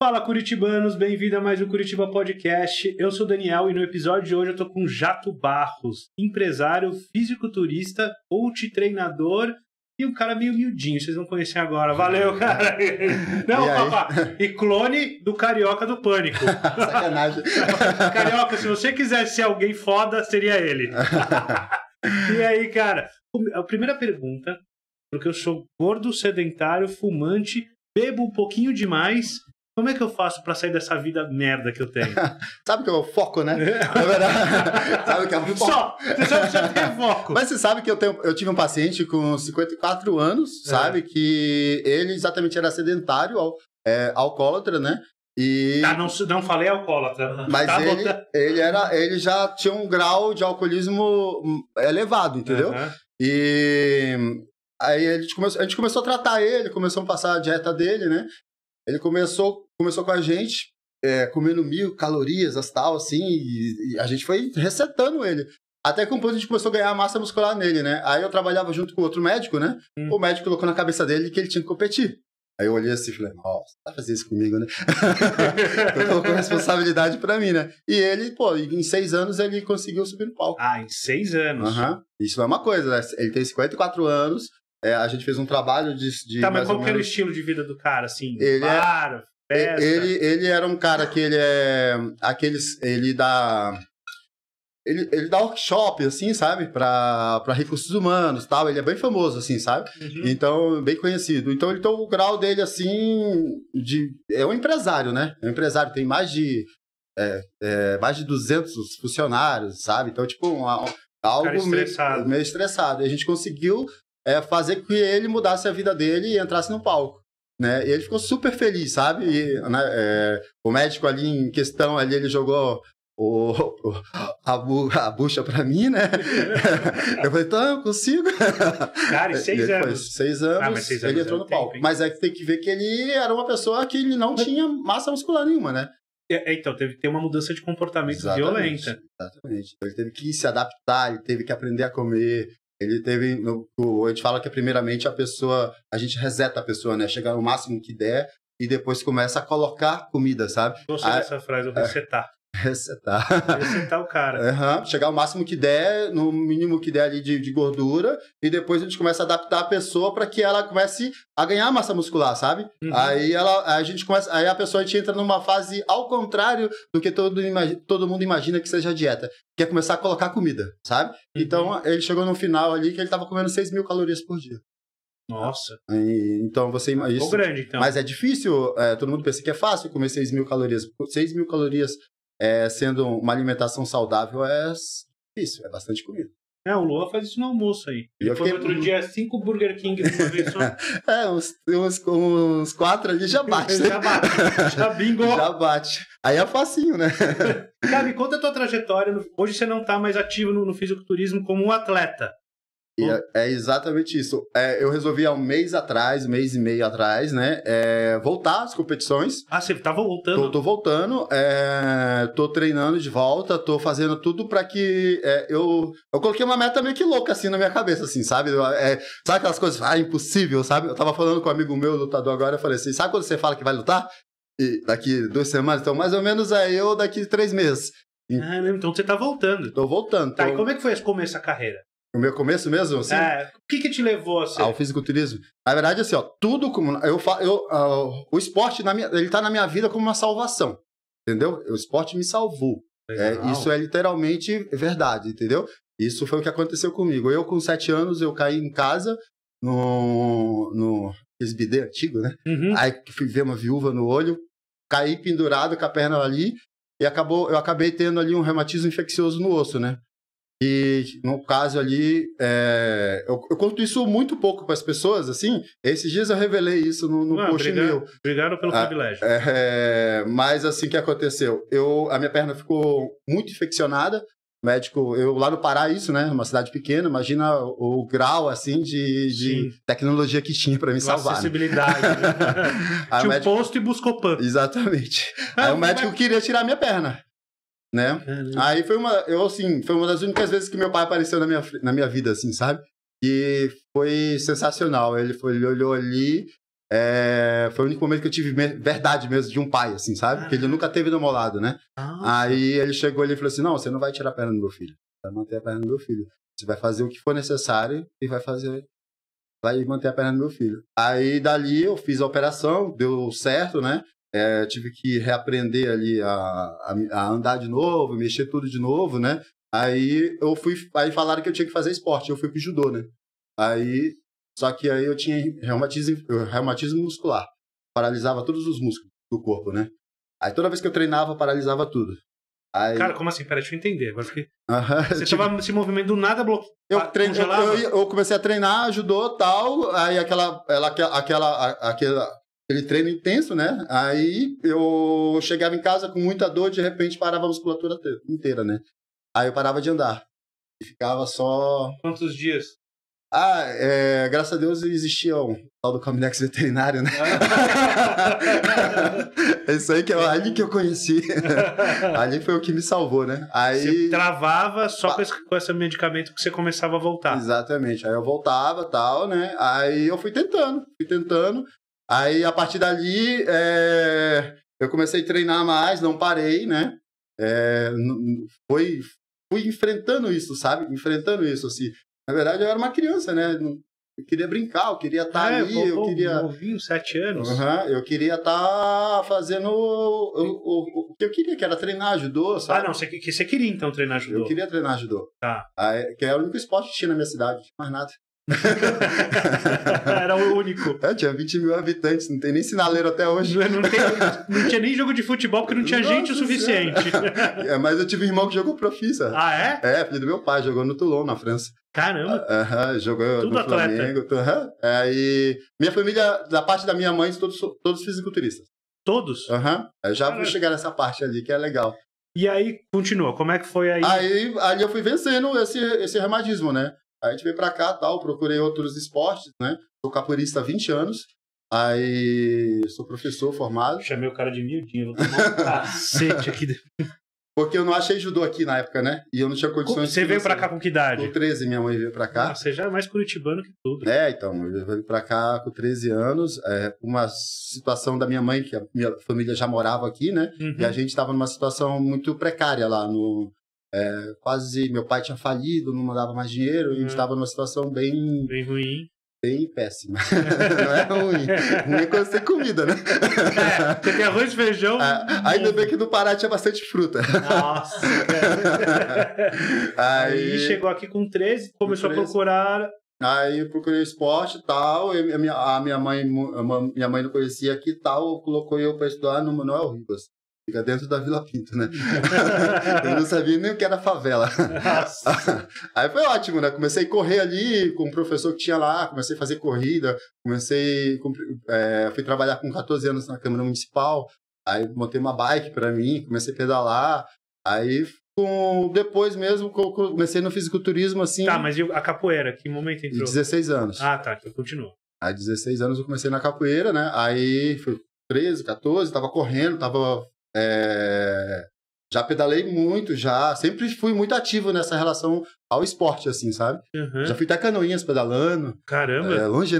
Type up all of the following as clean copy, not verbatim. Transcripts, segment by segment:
Fala, curitibanos, bem-vindo a mais um Curitiba Podcast. Eu sou o Daniel e no episódio de hoje eu tô com Jato Barros, empresário, fisiculturista, coach, treinador e um cara meio miudinho, vocês vão conhecer agora. Valeu, cara! Não, papá, e clone do Carioca do Pânico. Sacanagem. Carioca, se você quisesse ser alguém foda, seria ele. E aí, cara, a primeira pergunta, porque eu sou gordo, sedentário, fumante, bebo um pouquinho demais. Como é que eu faço pra sair dessa vida merda que eu tenho? Sabe que é o foco, né? Na verdade, sabe que é o foco. Só! Você sabe que você tem foco. Mas você sabe que eu tive um paciente com 54 anos, sabe? Que ele exatamente era sedentário, alcoólatra, né? E... Tá, não falei alcoólatra. Mas tá ele já tinha um grau de alcoolismo elevado, entendeu? Uhum. E aí a gente começou a tratar ele, começamos a passar a dieta dele, né? Ele começou com a gente, comendo 1000 calorias, tal, assim, e a gente foi resetando ele. Até que um ponto a gente começou a ganhar massa muscular nele, né? Aí eu trabalhava junto com outro médico, né? O médico colocou na cabeça dele que ele tinha que competir. Aí eu olhei assim e falei, nossa, vai fazer isso comigo, né? Então colocou responsabilidade pra mim, né? E ele, pô, em 6 anos ele conseguiu subir no palco. Ah, em 6 anos. Uhum. Isso é uma coisa, né? Ele tem 54 anos. A gente fez um trabalho de Tá, mas qual que era o estilo de vida do cara, assim? Ele bar, festa? Ele era um cara que ele é... Ele dá workshop, assim, sabe? Pra recursos humanos e tal. Ele é bem famoso, assim, sabe? Uhum. Então, bem conhecido. Então, o grau dele, assim... É um empresário, né? É um empresário. Tem mais de 200 funcionários, sabe? Então, tipo, algo meio estressado. E a gente conseguiu... fazer com que ele mudasse a vida dele e entrasse no palco, né? E ele ficou super feliz, sabe? E, né, o médico ali em questão, ali ele jogou a bucha pra mim, né? Eu falei, então, eu consigo. Cara, em 6 anos. 6 anos, mas 6 anos ele entrou no palco. Tempo, mas tem que ver que ele era uma pessoa que ele não tinha massa muscular nenhuma, né? Então, teve que ter uma mudança de comportamento violenta. Exatamente. Ele teve que se adaptar, ele teve que aprender a comer. Ele teve, a gente fala que primeiramente a gente reseta a pessoa, né? Chegar no máximo que der e depois começa a colocar comida, sabe? Gostei dessa frase, resetar. Resetar o cara. Chegar ao máximo que der, no mínimo que der ali de gordura, e depois a gente começa a adaptar a pessoa para que ela comece a ganhar massa muscular, sabe? Uhum. Aí a pessoa a gente entra numa fase ao contrário do que todo mundo imagina que seja a dieta, que é começar a colocar comida, sabe? Uhum. Então ele chegou no final ali que ele tava comendo 6.000 calorias por dia. Nossa. Então você imagina. Ficou grande, então. Mas é difícil, todo mundo pensa que é fácil comer 6.000 calorias. 6.000 calorias sendo uma alimentação saudável é difícil, é bastante comida. O Lua faz isso no almoço aí. Ele foi outro dia 5 Burger King de uma vez só. uns 4 ali já bate. Já bate, já bingou. Já bate. Aí é facinho, né? Cara, me conta a tua trajetória. Hoje você não tá mais ativo no fisiculturismo como um atleta. É exatamente isso. Eu resolvi há um mês e meio atrás, né? Voltar às competições. Ah, você tá voltando? Tô voltando. Tô treinando de volta. Tô fazendo tudo pra que... Eu coloquei uma meta meio que louca, assim, na minha cabeça, assim, sabe? Sabe aquelas coisas? Impossível, sabe? Eu tava falando com um amigo meu, lutador agora, eu falei assim, sabe quando você fala que vai lutar? E daqui 2 semanas? Então, mais ou menos eu daqui 3 meses. Então você tá voltando. Tô voltando. Tá, e como é que foi esse começo da carreira? O meu começo mesmo, assim? O que te levou a ser? Ao fisiculturismo. Na verdade, assim, tudo como... o esporte, ele tá na minha vida como uma salvação, entendeu? O esporte me salvou. Isso é literalmente verdade, entendeu? Isso foi o que aconteceu comigo. Eu, com 7 anos, eu caí em casa, no SBD antigo, né? Uhum. Aí fui ver uma viúva no olho, caí pendurado com a perna ali, e eu acabei tendo ali um reumatismo infeccioso no osso, né? E, no caso ali, eu conto isso muito pouco para as pessoas, assim. Esses dias eu revelei isso no post meu. Obrigado pelo privilégio. Mas, assim, o que aconteceu? A minha perna ficou muito infeccionada. Médico, eu lá no Pará, isso, né? Uma cidade pequena, imagina o grau, assim, de tecnologia que tinha para me salvar. Acessibilidade. Né? Tinha um posto e buscou pano. Exatamente. Aí o médico queria tirar minha perna. Né? Aí foi uma das únicas vezes que meu pai apareceu na minha vida, assim, sabe? E foi sensacional. Ele olhou ali foi o único momento que eu tive verdade mesmo de um pai, assim, sabe? Porque ele nunca teve do meu lado, né? Aí ele chegou ali e falou assim, não, você não vai tirar a perna do meu filho. Vai manter a perna do meu filho. Você vai fazer o que for necessário e vai manter a perna do meu filho. Aí dali eu fiz a operação, deu certo, né? Tive que reaprender ali a andar de novo, mexer tudo de novo, né? Aí falaram que eu tinha que fazer esporte, eu fui pro judô, né? Só que aí eu tinha reumatismo muscular, paralisava todos os músculos do corpo, né? Aí toda vez que eu treinava, paralisava tudo. Cara, como assim? Peraí, deixa eu entender. Agora fiquei... Você tava se movimento do nada, congelava? Eu comecei a treinar, judô e tal, aí aquele treino intenso, né? Aí eu chegava em casa com muita dor, de repente parava a musculatura inteira, né? Aí eu parava de andar. E ficava só... Quantos dias? Graças a Deus existia o tal do Caminex veterinário, né? É isso aí ali que eu conheci. Ali foi o que me salvou, né? Aí... Você travava só com esse medicamento que você começava a voltar. Exatamente. Aí eu voltava e tal, né? Aí eu fui tentando. Aí, a partir dali, eu comecei a treinar mais, não parei, né? Fui enfrentando isso, sabe? Assim. Na verdade, eu era uma criança, né? Eu queria brincar, eu queria estar ali, eu queria... Novinho, 7 anos. Eu queria estar fazendo o que eu queria, que era treinar judô, sabe? Você queria, então, treinar judô? Eu queria treinar judô. Tá. Que era o único esporte que tinha na minha cidade, não tinha mais nada. Era o único. Tinha 20 mil habitantes, não tem nem sinaleiro até hoje. Não tinha nem jogo de futebol porque não tinha gente o suficiente. Mas eu tive um irmão que jogou profissa. Filho do meu pai, jogou no Toulon, na França. Caramba! Jogou tudo no atleta. Flamengo. E minha família, da parte da minha mãe, todos fisiculturistas. Todos? Já vou chegar nessa parte ali, que é legal. E aí, continua, como é que foi aí? Aí eu fui vencendo esse reumatismo, né? Aí a gente veio pra cá, tal, procurei outros esportes, né? Sou capoeirista há 20 anos. Aí sou professor formado. Chamei o cara de miudinho, vou tomar um cacete aqui. Porque eu não achei judô aqui na época, né? E eu não tinha condições... Você veio pra cá com que idade? Com 13, minha mãe veio pra cá. Você já é mais curitibano que tudo. Então, eu veio pra cá com 13 anos. Uma situação da minha mãe, que a minha família já morava aqui, né? E a gente tava numa situação muito precária lá no... quase meu pai tinha falido, não mandava mais dinheiro, e a gente estava numa situação bem ruim, bem péssima. Não é ruim. Ruim é quando você tem comida, né? Você tem arroz e feijão. Ainda bem que no Pará tinha bastante fruta. Nossa, cara. Aí chegou aqui com 13, começou a procurar. Aí eu procurei esporte e tal, a minha mãe não conhecia aqui e tal, colocou eu para estudar no Manuel Ribas. Fica dentro da Vila Pinto, né? Eu não sabia nem o que era favela. Nossa. Aí foi ótimo, né? Comecei a correr ali com o professor que tinha lá, comecei a fazer corrida, fui trabalhar com 14 anos na Câmara Municipal, aí montei uma bike pra mim, comecei a pedalar, aí depois mesmo comecei no fisiculturismo, assim... Tá, mas e a capoeira, que momento entrou? 16 anos. Tá, então continua. Aí 16 anos eu comecei na capoeira, né? Aí foi 13, 14, tava correndo, já pedalei muito, sempre fui muito ativo nessa relação ao esporte, assim, sabe? Já fui até Canoinhas pedalando. Caramba! Longe, né?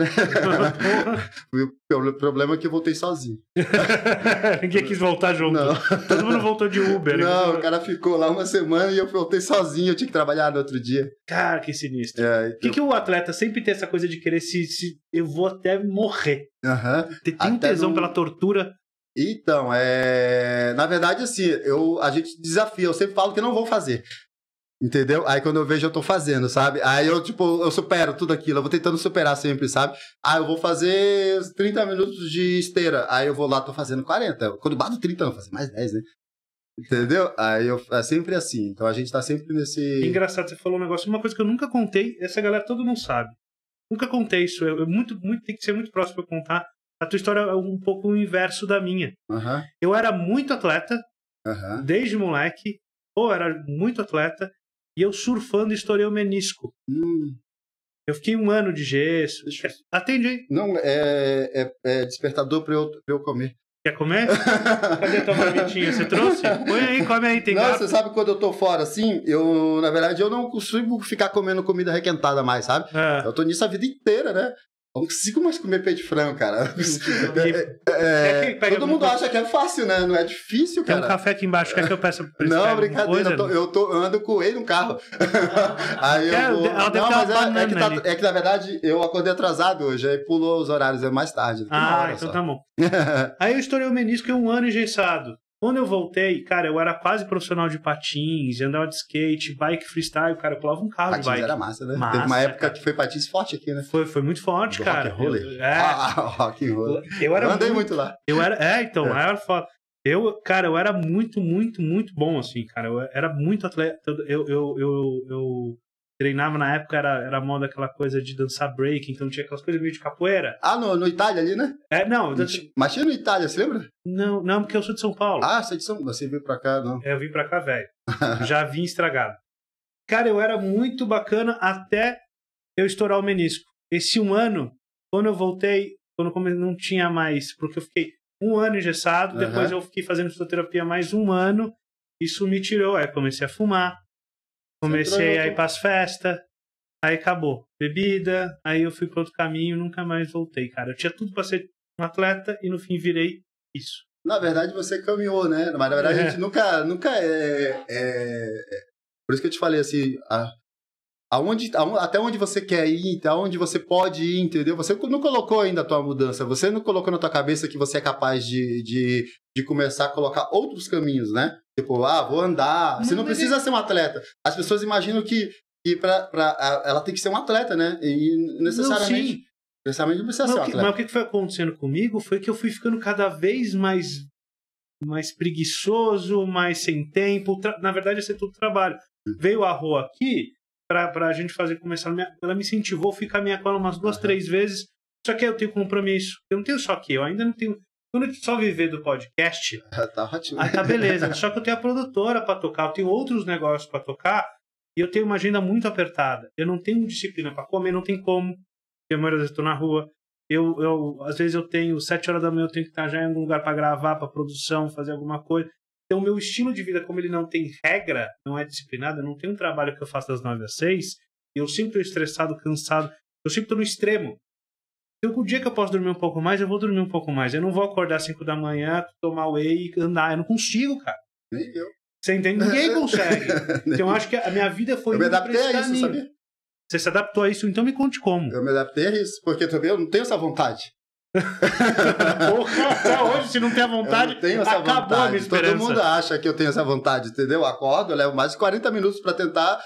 O problema é que eu voltei sozinho. Ninguém quis voltar junto. Não. Todo mundo voltou de Uber. Não, o cara ficou lá uma semana e eu voltei sozinho, eu tinha que trabalhar no outro dia. Cara, que sinistro. Então... que o atleta sempre tem essa coisa de querer eu vou até morrer. Tem um tesão pela tortura. Então, na verdade, assim, a gente desafia, eu sempre falo que não vou fazer, entendeu? Aí quando eu vejo, eu tô fazendo, sabe? Aí eu supero tudo aquilo, eu vou tentando superar sempre, sabe? Eu vou fazer 30 minutos de esteira, aí eu vou lá, tô fazendo 40, quando eu bato 30, eu vou fazer mais 10, né? Entendeu? Aí é sempre assim, então a gente tá sempre nesse... Engraçado, você falou um negócio, uma coisa que eu nunca contei, essa galera todo mundo sabe, nunca contei isso, tem que ser muito próximo pra contar. A tua história é um pouco o inverso da minha. Eu era muito atleta, desde moleque, era muito atleta, e eu surfando estourei o menisco. Eu fiquei 1 ano de gesso. Atende aí. Não, é despertador pra eu comer. Quer comer? Cadê a tua marmitinha? Você trouxe? Põe aí, come aí, tem gato. Você sabe quando eu tô fora, assim, na verdade, eu não consigo ficar comendo comida requentada mais, sabe? Eu tô nisso a vida inteira, né? Eu não consigo mais comer peito de frango, cara. Todo mundo acha que é fácil, né? Não é difícil, cara. Tem um café aqui embaixo, quer que eu peça pra Não, brincadeira. Eu ando com ele no carro. Aí eu vou... Não, mas é que na verdade eu acordei atrasado hoje, aí pulou os horários, é mais tarde. Então só. Tá bom. Aí eu estourei o menisco em 1 ano engessado. Quando eu voltei, cara, eu era quase profissional de patins, andava de skate, bike freestyle, cara, eu pulava um carro patins de bike. Era massa, né? Teve uma época que foi patins forte aqui, né? Foi muito forte, cara. Rock and roll. Rock and roll. Eu andei muito lá. Era foda. Eu era muito, muito, muito bom, assim, cara. Eu era muito atleta. Eu treinava na época, era moda aquela coisa de dançar break, então tinha aquelas coisas meio de capoeira. No Itália ali, né? Não. Mas tinha no Itália, você lembra? Não, porque eu sou de São Paulo. Você é de São Paulo. Você veio pra cá, não? Eu vim pra cá, velho. Já vim estragado. Cara, eu era muito bacana até eu estourar o menisco. Esse 1 ano, quando eu voltei, não tinha mais, porque eu fiquei 1 ano engessado, depois eu fiquei fazendo fisioterapia mais 1 ano, isso me tirou, aí comecei a fumar. Comecei a ir pras festas, aí acabou. Bebida, aí eu fui para outro caminho, nunca mais voltei, cara. Eu tinha tudo para ser um atleta e no fim virei isso. Na verdade, você caminhou, né? Mas na verdade a gente nunca Por isso que eu te falei assim, até onde você quer ir, até onde você pode ir, entendeu? Você não colocou ainda a tua mudança, você não colocou na tua cabeça que você é capaz de começar a colocar outros caminhos, né? Tipo, vou andar. Você não precisa ser um atleta. As pessoas imaginam que ela tem que ser um atleta, né? E necessariamente não precisa ser um atleta. Mas o que foi acontecendo comigo foi que eu fui ficando cada vez mais preguiçoso, mais sem tempo. Na verdade, ia ser tudo trabalho. Veio a Rô aqui pra gente começar. Ela me incentivou a ficar minha cola umas 2, 3 vezes. Só que eu tenho compromisso. Eu não tenho só que eu ainda não tenho. Quando eu só viver do podcast, tá ótimo. Tá beleza. Só que eu tenho a produtora pra tocar, eu tenho outros negócios pra tocar e eu tenho uma agenda muito apertada. Eu não tenho disciplina pra comer, não tem como. Eu, a maioria das vezes, estou na rua. Às vezes eu tenho 7 horas da manhã, eu tenho que estar já em algum lugar pra gravar, pra produção, fazer alguma coisa. Então, o meu estilo de vida, como ele não tem regra, não é disciplinado, eu não tenho um trabalho que eu faço das 9 às 6, eu sempre estou estressado, cansado, eu sempre estou no extremo. Então, o dia que eu posso dormir um pouco mais, eu vou dormir um pouco mais. Eu não vou acordar às 5 da manhã, tomar whey e andar. Eu não consigo, cara. Nem eu. Você entende? Ninguém consegue. Então, eu acho que a minha vida foi... Eu me adaptei a isso, sabia? Você se adaptou a isso, então me conte como. Eu me adaptei a isso, porque também eu não tenho essa vontade. Porra, até hoje, se não tem a vontade, acabou a minha esperança. Todo mundo acha que eu tenho essa vontade, entendeu? Eu acordo, eu levo mais de 40 minutos pra tentar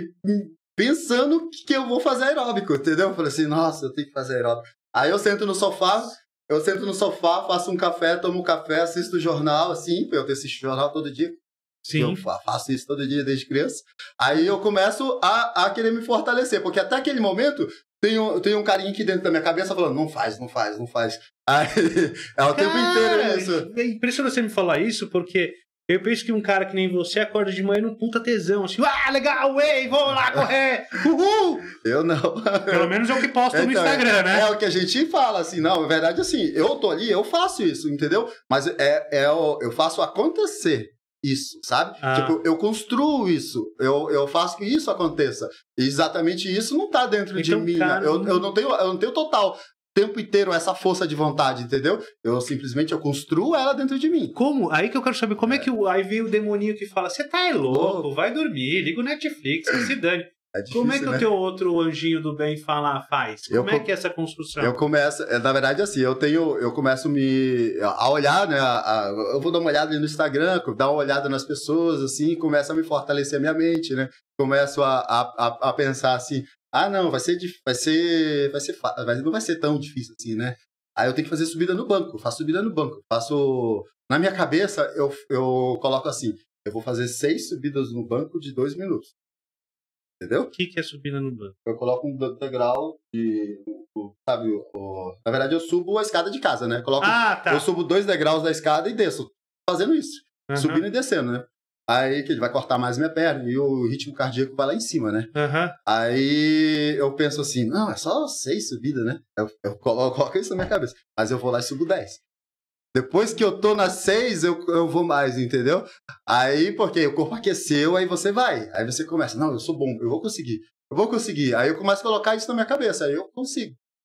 pensando que eu vou fazer aeróbico, entendeu? Eu falei assim, nossa, eu tenho que fazer aeróbico. Aí eu sento no sofá, faço um café, tomo um café, assisto o jornal, assim, eu assisto o jornal todo dia. Sim. Eu faço isso todo dia desde criança. Aí eu começo a querer me fortalecer, porque até aquele momento tem um carinha aqui dentro da minha cabeça falando, não faz. Aí é o tempo inteiro isso. É impressionante você me falar isso, porque eu penso que um cara que nem você acorda de manhã num puta tesão, assim, legal, vou lá correr, uhul! Eu não. Pelo menos é o que posta no Instagram, né? É o que a gente fala, assim, não, na verdade, assim, eu tô ali, eu faço isso, entendeu? Mas eu faço acontecer isso, sabe? Tipo, eu construo isso, eu faço que isso aconteça. E exatamente isso não tá dentro de mim. Cara, eu não tenho total tempo inteiro essa força de vontade, entendeu? Eu simplesmente construo ela dentro de mim. Como? Aí que eu quero saber, como é que aí vem o demoninho que fala, você tá louco, vai dormir, liga o Netflix, se dane. É difícil, como é que né? O teu outro anjinho do bem faz? Como é que é essa construção? Eu começo, na verdade, assim, eu começo a olhar, né? Eu vou dar uma olhada ali no Instagram, dar uma olhada nas pessoas, assim, começo a me fortalecer a minha mente, né? Começo a pensar assim, não, não vai ser tão difícil assim, né? Aí eu tenho que fazer subida no banco, faço subida no banco, na minha cabeça, eu coloco assim, eu vou fazer 6 subidas no banco de 2 minutos. Entendeu? O que é subida no banco? Eu coloco um degrau sabe, na verdade eu subo a escada de casa, né? Eu subo 2 degraus da escada e desço, fazendo isso, subindo e descendo, né? Aí que ele vai cortar mais minha perna e o ritmo cardíaco vai lá em cima, né? Aí eu penso assim, não, é só 6 subidas, né? Eu coloco isso na minha cabeça, mas eu vou lá e subo 10. Depois que eu tô nas 6, eu vou mais, entendeu? Aí, porque o corpo aqueceu, aí você vai. Aí você começa, não, eu sou bom, eu vou conseguir. Aí eu começo a colocar isso na minha cabeça, aí eu consigo.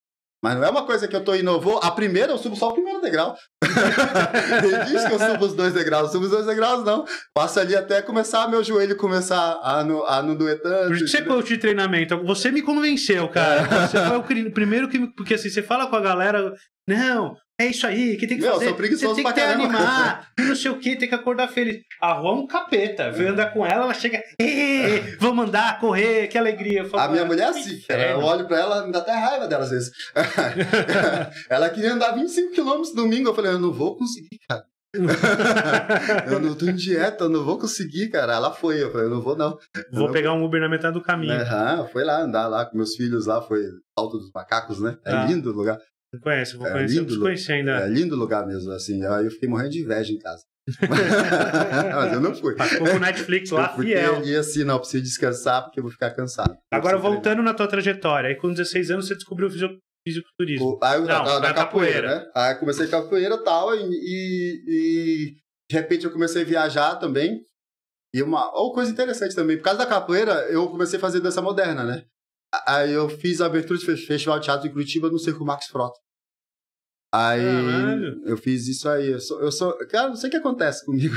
Mas não é uma coisa que eu tô inovou. A primeira, eu subo só o primeiro degrau. Ele diz que eu subo os 2 degraus. Eu subo os 2 degraus, não. Passo ali até começar, meu joelho começar a não doer tanto. Por isso que você coach de treinamento. Você me convenceu, cara. Você foi o primeiro que... Porque assim, você fala com a galera... Não, é isso aí, que tem que fazer. Eu sou preguiçoso você tem que animar, não sei o que, tem que acordar feliz. A Rô é um capeta. Vem andar com ela chega... Vamos andar, correr, que alegria. Eu falo, a minha mulher é assim, cara. Eu olho pra ela, me dá até raiva dela às vezes. Ela queria andar 25 km domingo. Eu falei, eu não vou conseguir, cara. Eu não tô em dieta, eu não vou conseguir, cara. Ela foi, eu falei, eu não vou não. Vou pegar um Uber na metade do caminho. Foi lá andar lá com meus filhos lá, foi Alto dos Macacos, né? É lindo o lugar. Não conhece, vou conhecer, eu desconheci ainda. É lindo lugar mesmo, assim. Aí eu fiquei morrendo de inveja em casa. Mas eu não fui. Ficou com o Netflix lá, fiel. E assim, não, preciso descansar porque eu vou ficar cansado. Agora, voltando na tua trajetória, aí com 16 anos você descobriu o fisiculturismo. Da capoeira, né? Aí comecei capoeira e tal, e de repente eu comecei a viajar também. E uma coisa interessante também, por causa da capoeira, eu comecei a fazer dança moderna, né? Aí eu fiz a abertura de Festival de Teatro em Curitiba no Circo Max Frota. Aí eu fiz isso aí. Eu sou. Cara, não sei o que acontece comigo.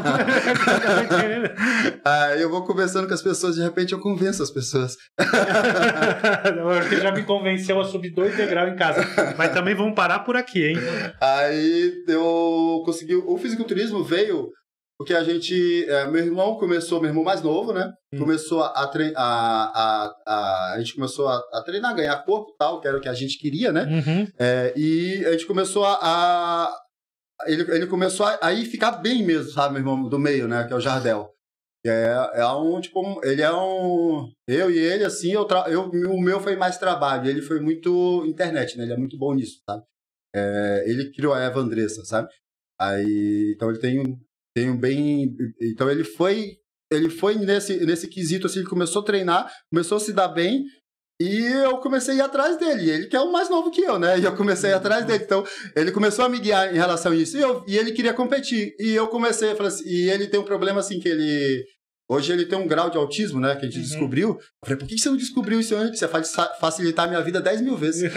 Aí eu vou conversando com as pessoas, de repente eu convenço as pessoas. Você já me convenceu a subir 2 degraus em casa. Mas também vamos parar por aqui, hein? Aí eu consegui. O fisiculturismo veio porque a gente. Meu irmão mais novo, né? Começou a gente começou a treinar, ganhar corpo e tal, que era o que a gente queria, né? E a gente começou ele começou a ir ficar bem mesmo, sabe, meu irmão do meio, né? Que é o Jardel. Ele é um... Eu e ele, assim, o meu foi mais trabalho, ele foi muito internet, né? Ele é muito bom nisso, sabe? Ele criou a Eva Andressa, sabe? Aí, então ele tem um bem... Então ele foi nesse quesito, assim, ele começou a treinar, começou a se dar bem, e eu comecei a ir atrás dele. Ele que é o mais novo que eu, né? E eu comecei a ir atrás dele. Então, ele começou a me guiar em relação a isso. E ele queria competir. E eu comecei a falar assim... E ele tem um problema, assim, que ele... Hoje ele tem um grau de autismo, né? Que a gente descobriu. Eu falei, por que você não descobriu isso antes? Você faz facilitar a minha vida 10 mil vezes.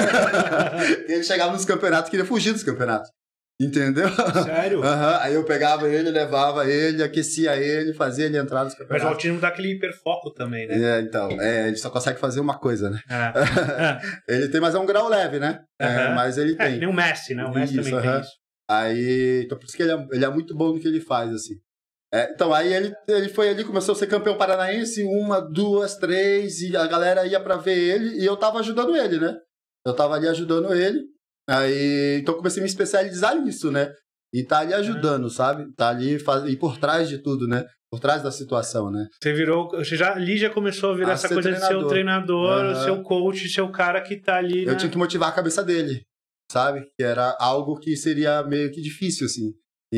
Ele chegava nos campeonatos, queria fugir dos campeonatos. Entendeu? Sério? Aí eu pegava ele, levava ele, aquecia ele, fazia ele entrar nos campeonatos. Mas o autismo dá aquele hiperfoco também, né? Então, ele só consegue fazer uma coisa, né? Ele tem, mas é um grau leve, né? Mas ele tem. Nem o Messi, né? O Messi também tem isso. Aí, então por isso que ele é muito bom no que ele faz, assim. Então, aí ele foi ali, começou a ser campeão paranaense, 1, 2, 3, e a galera ia pra ver ele, e eu tava ajudando ele, né? Eu tava ali ajudando ele. Aí, então comecei a me especializar nisso, né? E tá ali ajudando, sabe? Tá ali e por trás de tudo, né? Por trás da situação, né? Você já começou a virar essa coisa de ser o treinador, o seu coach, seu cara que tá ali. Eu tinha que motivar a cabeça dele, sabe? Que era algo que seria meio que difícil, assim.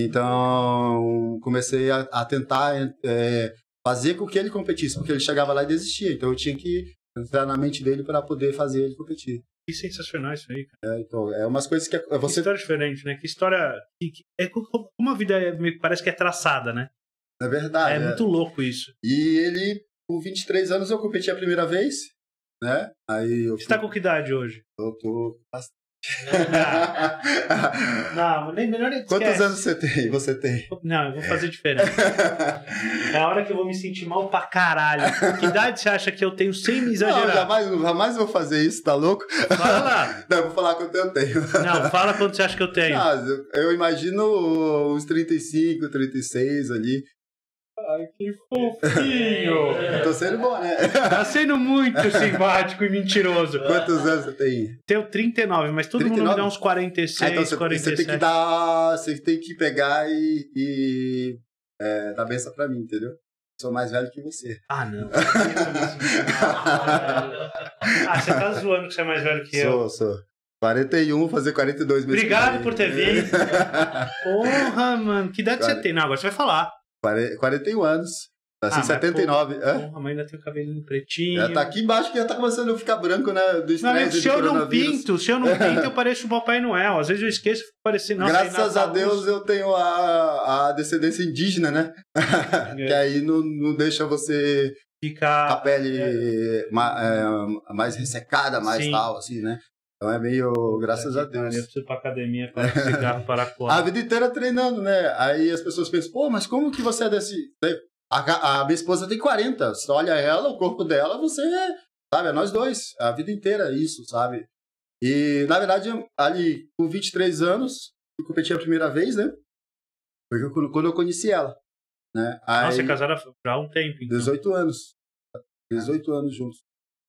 Então, comecei a tentar fazer com que ele competisse, porque ele chegava lá e desistia. Então, eu tinha que entrar na mente dele para poder fazer ele competir. Que sensacional isso aí, cara. Então, é umas coisas que você... Que história diferente, né? Que história... Como a vida parece que é traçada, né? É verdade. É muito louco isso. E ele, com 23 anos, eu competi a primeira vez, né? Aí Você tá com que idade hoje? Eu tô... Não, melhor nem esquece. Quantos anos você tem? Não, eu vou fazer diferente. É a hora que eu vou me sentir mal pra caralho. Que idade você acha que eu tenho sem me exagerar? Não, jamais vou fazer isso, tá louco? Fala lá. Não, eu vou falar quanto eu tenho. Não, fala quanto você acha que eu tenho. Eu imagino uns 35, 36 ali. Ai, que fofinho! Tô sendo bom, né? Tá sendo muito simpático e mentiroso. Quantos anos você tem? Tenho 39, mas todo 39? Mundo me dá uns 46, então 47. Você tem que pegar e dar benção pra mim, entendeu? Sou mais velho que você. Ah, não. Você tá zoando que você é mais velho que eu. Sou. 41, fazer 42 meses. Obrigado por ter vindo. Porra, mano. Que idade você tem? Não, agora você vai falar. 41 anos. Assim, 79. Porra, mas ainda tem o cabelinho pretinho. Já tá aqui embaixo que já tá começando a ficar branco, né? Do estresse. Se eu não pinto, eu pareço o Papai Noel. Às vezes eu esqueço de parecer. Graças a Deus eu tenho a descendência indígena, né? Que aí não deixa você ficar com a pele mais ressecada, mais tal, assim, né? Então é meio, graças a Deus. Eu preciso ir pra academia, parar com cigarro, parar com A vida inteira treinando, né? Aí as pessoas pensam, pô, mas como que você é desse... A minha esposa tem 40. Você olha ela, o corpo dela, você... Sabe, é nós dois. A vida inteira é isso, sabe? E, na verdade, ali, com 23 anos, eu competi a primeira vez, né? Foi quando eu conheci ela. Né? Aí, nossa, é casada já há um tempo. Então. 18 anos. 18 anos juntos.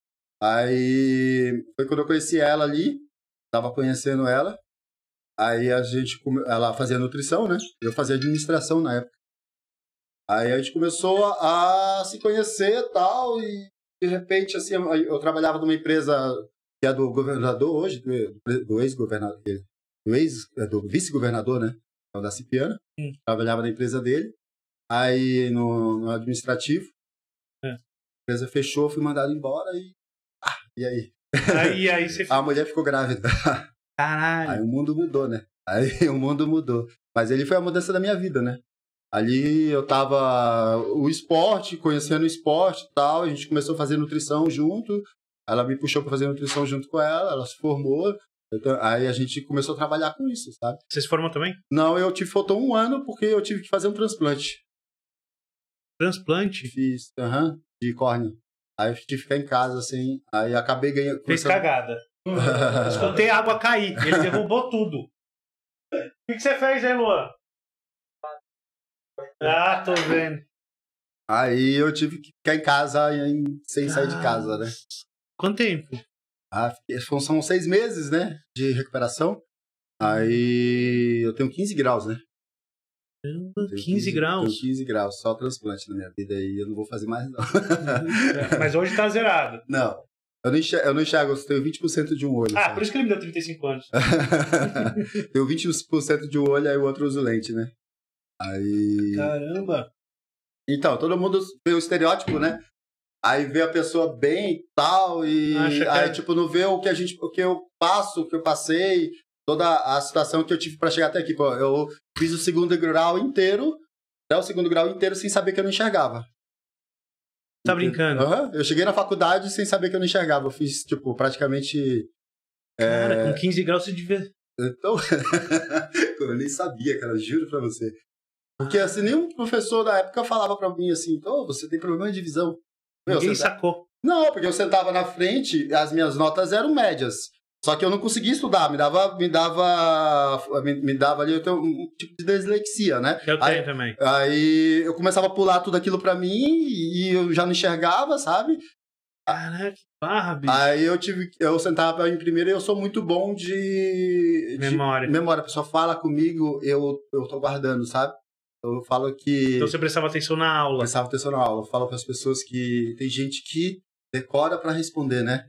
Aí foi quando eu conheci ela ali, tava conhecendo ela. Aí ela fazia nutrição, né? Eu fazia administração na época. Aí a gente começou a se conhecer e tal, e de repente, assim, eu trabalhava numa empresa que é do governador hoje, do ex-governador, do vice-governador, né? Da Cipiana. Trabalhava na empresa dele. Aí no administrativo. A empresa fechou, fui mandado embora e... E aí? Aí você... A mulher ficou grávida. Caralho. Aí o mundo mudou, né? Aí o mundo mudou. Mas ele foi a mudança da minha vida, né? Ali eu tava... O esporte, conhecendo o esporte e tal. A gente começou a fazer nutrição junto. Ela me puxou pra fazer nutrição junto com ela. Ela se formou. Então, aí a gente começou a trabalhar com isso, sabe? Você se formou também? Não, faltou 1 ano porque eu tive que fazer um transplante. Transplante? Fiz, de córnea. Aí eu tive que ficar em casa, assim. Aí acabei ganhando... Fez cagada. Escutei a água cair. Ele derrubou tudo. O que você fez aí, Luan? Ah, tô vendo. Aí eu tive que ficar em casa sem sair de casa, né? Quanto tempo? São 6 meses, né? De recuperação. Aí eu tenho 15 graus, né? 15 graus? Tenho 15 graus, só transplante na minha vida. Aí eu não vou fazer mais, não. Mas hoje tá zerado. Não. Eu não enxergo, eu tenho 20% de um olho. Ah, sabe? Por isso que ele me deu 35 anos. Tenho 20% de um olho, aí o outro uso lente, né? Aí... Caramba! Então, todo mundo vê o estereótipo, né? Aí vê a pessoa bem e tal, e aí, tipo, não vê o que eu passo, o que eu passei, toda a situação que eu tive pra chegar até aqui. Pô, eu fiz o segundo grau inteiro sem saber que eu não enxergava. Tá brincando? Eu cheguei na faculdade sem saber que eu não enxergava. Eu fiz, tipo, praticamente... Cara, com 15 graus você devia... Então, eu nem sabia, cara, juro pra você. Porque, assim, nenhum professor da época falava pra mim assim, então, você tem problema de visão. Ninguém sacou. Não, porque eu sentava na frente, as minhas notas eram médias. Só que eu não conseguia estudar, me dava ali um tipo de dislexia, né? Eu tenho também. Aí eu começava a pular tudo aquilo pra mim e eu já não enxergava, sabe? Caraca, que barra, bicho. Aí eu sentava em primeiro e eu sou muito bom de memória. A pessoa fala comigo, eu tô guardando, sabe? Eu falo que... Então você prestava atenção na aula. Prestava atenção na aula. Eu falo para as pessoas que tem gente que decora para responder, né?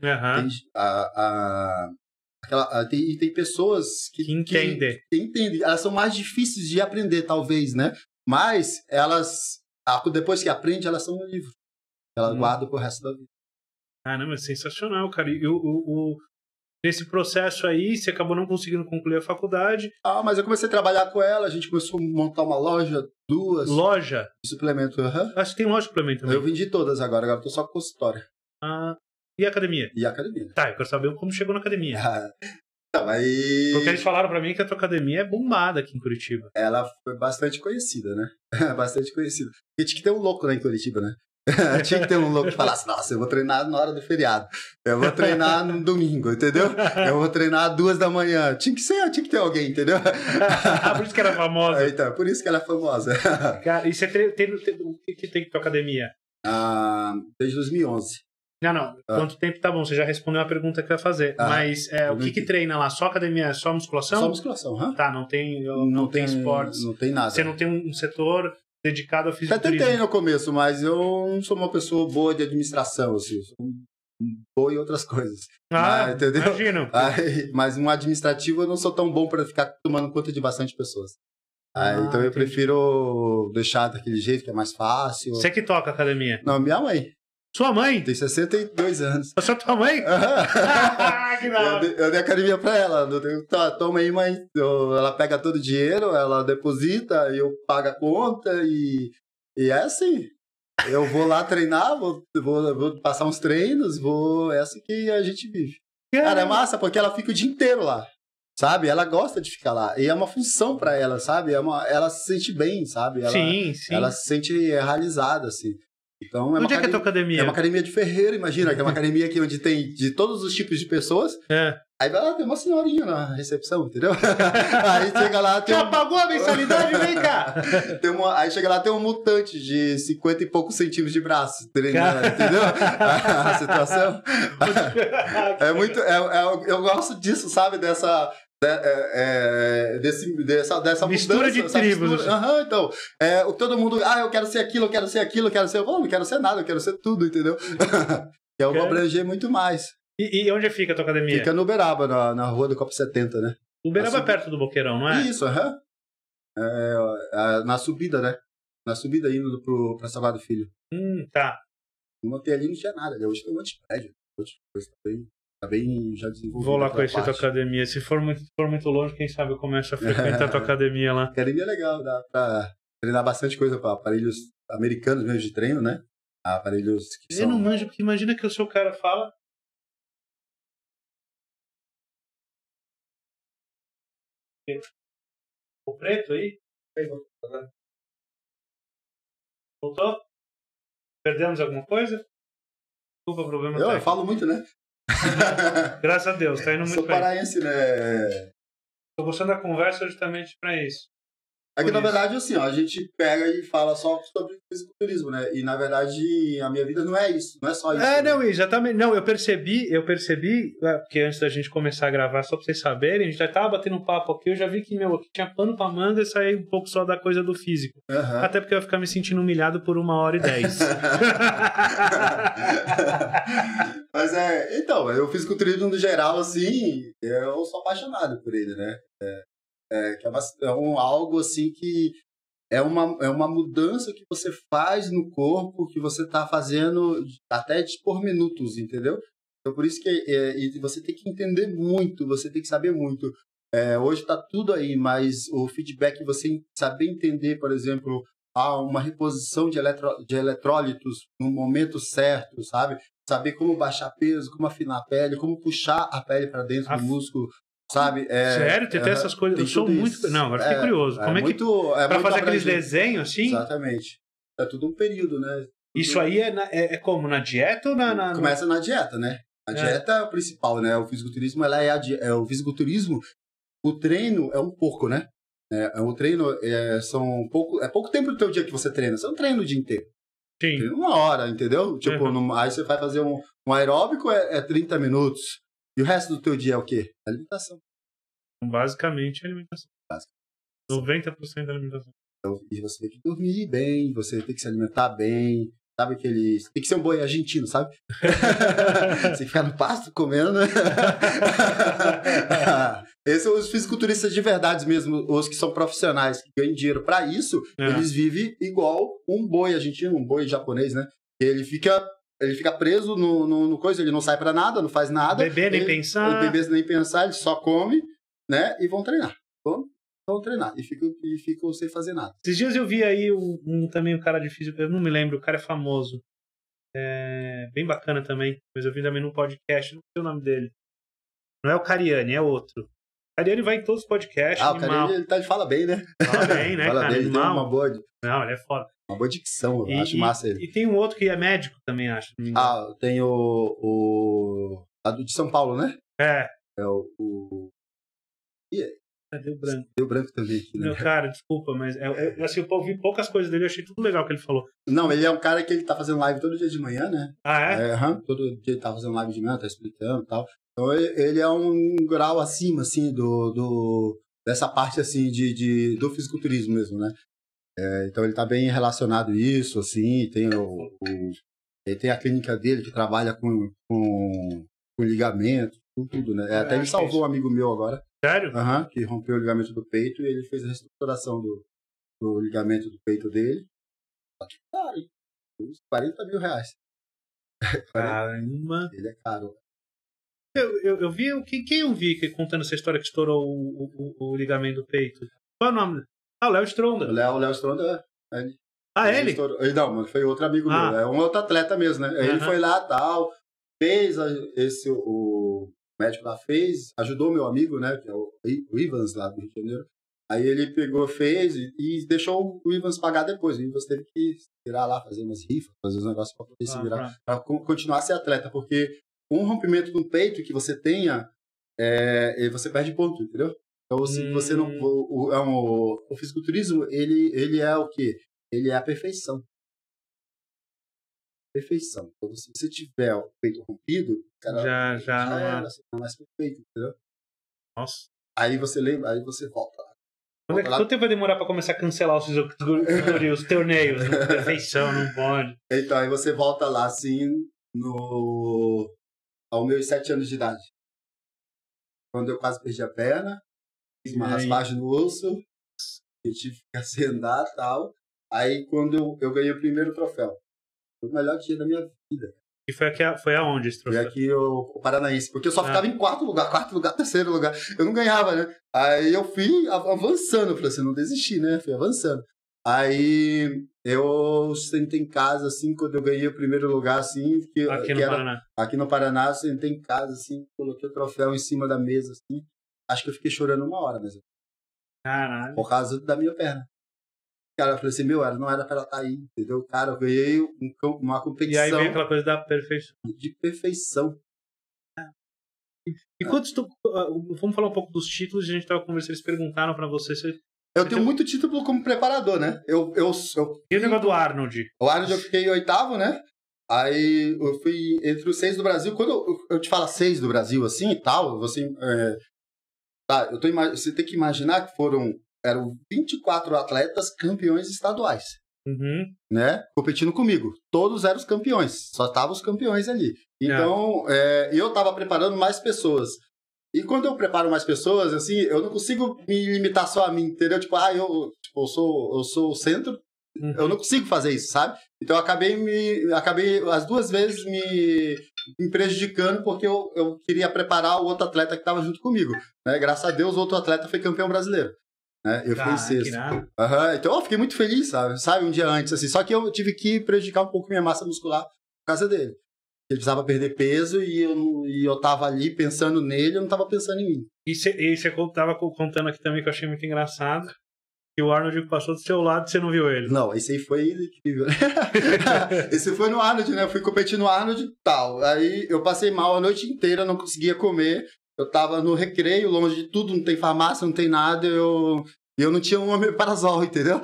E tem pessoas que entendem. Elas são mais difíceis de aprender, talvez, né? Mas elas, depois que aprendem, elas são um livro. Elas guardam pro resto da vida. Caramba, é sensacional, cara. E nesse processo aí, você acabou não conseguindo concluir a faculdade. Mas eu comecei a trabalhar com ela, a gente começou a montar uma loja, 2. Loja? De suplemento, Acho que tem loja de suplemento também. Eu vendi todas agora tô só com consultório. E a academia? E a academia. Tá, eu quero saber como chegou na academia. Então, aí... Porque eles falaram pra mim que a tua academia é bombada aqui em Curitiba. Ela foi bastante conhecida, né? Bastante conhecida. Porque tinha que ter um louco lá em Curitiba, né? Tinha que ter um louco que falasse, nossa, eu vou treinar na hora do feriado. Eu vou treinar no domingo, entendeu? Eu vou treinar às 2 da manhã. Tinha que ter alguém, entendeu? Por isso que ela é famosa. Então, por isso que ela é famosa. Cara, e você o que tem tua academia? Desde 2011. Não. Quanto tempo tá bom? Você já respondeu a pergunta que eu ia fazer. Mas o que treina lá? Só academia? É só musculação? Só musculação, Tá, não tem esportes. Não tem nada. Você não tem um setor dedicado ao fisiculturismo? Até tentei no começo, mas eu não sou uma pessoa boa de administração, assim. Eu sou boa em outras coisas. Entendeu? Imagino. Mas no administrativo eu não sou tão bom para ficar tomando conta de bastante pessoas. Então eu prefiro deixar daquele jeito que é mais fácil. Você que toca a academia? Não, minha mãe. Sua mãe? Tem 62 anos. A sua tua mãe? Que da hora. Eu dei academia pra ela. Toma aí, mãe. Ela pega todo o dinheiro, ela deposita, eu pago a conta e é assim. Eu vou lá treinar, vou passar uns treinos, é assim que a gente vive. Cara, é massa, porque ela fica o dia inteiro lá. Sabe? Ela gosta de ficar lá. E é uma função pra ela, sabe? Ela se sente bem, sabe? Sim. Ela se sente realizada, assim. Então, Onde é que é a tua academia? É uma academia de ferreiro, imagina. Que é uma academia aqui onde tem de todos os tipos de pessoas. Aí tem uma senhorinha na recepção, entendeu? Aí chega lá... Já pagou a mensalidade? Vem cá! Aí chega lá, tem um mutante de 50 e poucos centímetros de braço, treinando, entendeu? A situação. É muito... eu gosto disso, sabe? Dessa mistura mudança, de tribos. Então, todo mundo, eu quero ser aquilo, eu quero ser aquilo, eu quero ser... não quero ser nada, eu quero ser tudo, entendeu? Eu vou abranger muito mais. E onde fica a tua academia? Fica no Uberaba, na rua do Copo 70, né? Uberaba é perto do Boqueirão, não é? Isso, na subida, né? Na subida indo pra Salgado Filho. Tá. No hotel ali não tinha nada, hoje tem um monte de prédio. Tá bem já desenvolvido. Vou lá conhecer tua academia. Se for muito longe, quem sabe eu começo a frequentar a tua academia lá. Academia é legal, dá pra treinar bastante coisa para aparelhos americanos mesmo de treino, né? Aparelhos que Eu não manjo, porque imagina que o seu cara fala... O preto aí? Voltou? Perdemos alguma coisa? Desculpa, problema técnico. Eu falo muito, né? Graças a Deus, tá indo muito bem. Sou paraense, né? Tô gostando da conversa justamente pra isso. É que, na verdade, assim, a gente pega e fala só sobre fisiculturismo, né? E, na verdade, a minha vida não é isso, não é só isso. Não, né? Exatamente. Não, eu percebi, porque antes da gente começar a gravar, só pra vocês saberem, a gente já tava batendo um papo aqui, eu já vi que, aqui tinha pano pra manga e saí um pouco só da coisa do físico. Até porque eu ia ficar me sentindo humilhado por 1h10. Mas então, o fisiculturismo no geral, assim, eu sou apaixonado por ele, né? Que é algo assim que é uma mudança que você faz no corpo, que você está fazendo até por minutos, entendeu? Então, por isso que e você tem que entender muito, você tem que saber muito. Hoje está tudo aí, mas o feedback, você saber entender, por exemplo, uma reposição de eletrólitos no momento certo, sabe? Saber como baixar peso, como afinar a pele, como puxar a pele para dentro do músculo. Sabe? Sério? Tem essas coisas? Eu sou muito... Não, agora fiquei curioso. Como é que... Pra fazer aqueles desenhos, assim? Exatamente. É tudo um período, né? Isso aí é como? Na dieta ou na... Começa na dieta, né? A dieta é o principal, né? O fisiculturismo, o fisiculturismo, o treino é um pouco, né? O treino é pouco tempo do teu dia que você treina. Você não treina o dia inteiro. Sim. Treina 1 hora, entendeu? Tipo, aí você vai fazer um aeróbico, 30 minutos. E o resto do teu dia é o quê? Alimentação. Basicamente, alimentação. 90% da alimentação. Então, e você tem que dormir bem, você tem que se alimentar bem, sabe aquele... Tem que ser um boi argentino, sabe? Você ficar no pasto comendo, né? Esses são os fisiculturistas de verdade mesmo, os que são profissionais, que ganham dinheiro pra isso, eles vivem igual um boi argentino, um boi japonês, né? Ele fica preso no coisa, ele não sai pra nada, não faz nada. Beber nem pensar. Ele só come, né? E vão treinar. Vão treinar. E ficam sem fazer nada. Esses dias eu vi aí também um cara de físico, eu não me lembro, o cara é famoso. Bem bacana também, mas eu vi também num podcast, não sei o nome dele. Não é o Cariani, é outro. O Cariani vai em todos os podcasts. O Cariani, ele fala bem, né? Fala bem, né, fala cara? Bem, ele tem uma boa... Não, ele é foda. Uma boa dicção, eu acho massa ele. E tem um outro que é médico também, acho. Tem a do de São Paulo, né? É deu branco. Deu branco também aqui, né? Meu cara, desculpa, mas assim, eu ouvi poucas coisas dele, eu achei tudo legal que ele falou. Não, ele é um cara que ele tá fazendo live todo dia de manhã, né? Todo dia ele tá fazendo live de manhã, tá explicando e tal. Então ele é um grau acima, assim, dessa parte, assim, do fisiculturismo mesmo, né? Então ele tá bem relacionado a isso, assim, ele tem a clínica dele que trabalha com ligamento, tudo, né? Até ele salvou um amigo meu agora. Sério? Que rompeu o ligamento do peito e ele fez a reestruturação do ligamento do peito dele. Cara, uns 40 mil reais. Caramba! Ele é caro. Eu vi, quem eu vi contando essa história que estourou o ligamento do peito? Qual é o nome? O Léo Stronda. O Léo Stronda, ele? Ele? Não, mas foi outro amigo meu. É um outro atleta mesmo, né? Ele foi lá, tal, fez médico lá fez, ajudou meu amigo, né, que é o Ivans lá do Rio de Janeiro. Aí ele pegou, fez e deixou o Ivans pagar depois. O Ivans teve que virar lá, fazer umas rifas, fazer os negócios para poder se virar, para continuar a ser atleta, porque um rompimento no peito que você tenha, você perde ponto, entendeu? Então, se você não... O fisiculturismo, ele é o quê? Ele é a perfeição. Perfeição. Então, se você tiver o peito rompido, cara, já não era, assim, não é mais perfeito, entendeu? Nossa. Aí você lembra, aí você volta lá. Quanto tempo vai demorar pra começar a cancelar os torneios? Perfeição, não pode. Então, aí você volta lá, assim, aos meus 7 anos de idade. Quando eu quase perdi a perna, fiz uma raspagem no osso, eu tive que acendar e tal. Aí, quando eu ganhei o primeiro troféu, foi o melhor dia da minha vida. E foi aonde esse troféu? Foi aqui o Paranaense, porque eu só ficava em quarto lugar, terceiro lugar. Eu não ganhava, né? Aí eu fui avançando, eu falei assim, não desisti, né? Fui avançando. Aí eu sentei em casa, assim, quando eu ganhei o primeiro lugar, assim, aqui no Paraná, sentei em casa, assim, coloquei o troféu em cima da mesa, assim. Acho que eu fiquei chorando 1 hora, mas caralho. Por causa da minha perna. Cara, eu falei assim, não era pra ela estar aí, entendeu? Cara, eu ganhei uma competição. E aí vem aquela coisa da perfeição. De perfeição. E quantos vamos falar um pouco dos títulos, a gente tava conversando, eles perguntaram pra você se... Eu tenho muito título como preparador, né? E o negócio do Arnold? O Arnold eu fiquei 8º, né? Aí eu fui entre os 6 do Brasil. Quando eu te falo 6 do Brasil, assim, e tal, você tem que imaginar que eram 24 atletas campeões estaduais, né? Competindo comigo. Todos eram os campeões, só estavam os campeões ali. Então, eu estava preparando mais pessoas. E quando eu preparo mais pessoas, assim, eu não consigo me limitar só a mim, entendeu? Tipo, eu sou o centro, eu não consigo fazer isso, sabe? Então, eu acabei as 2 vezes me prejudicando porque eu queria preparar o outro atleta que estava junto comigo, né? Graças a Deus, o outro atleta foi campeão brasileiro. Né? Eu fui 6º. Então eu fiquei muito feliz, sabe? Um dia antes, assim. Só que eu tive que prejudicar um pouco minha massa muscular por causa dele. Ele precisava perder peso e eu tava ali pensando nele, eu não tava pensando em mim. E você tava contando aqui também que eu achei muito engraçado, que o Arnold passou do seu lado e você não viu ele. Não, esse aí foi incrível. Esse foi no Arnold, né? Eu fui competir no Arnold e tal. Aí eu passei mal a noite inteira, não conseguia comer. Eu tava no recreio, longe de tudo, não tem farmácia, não tem nada, eu não tinha um omeprazol, entendeu?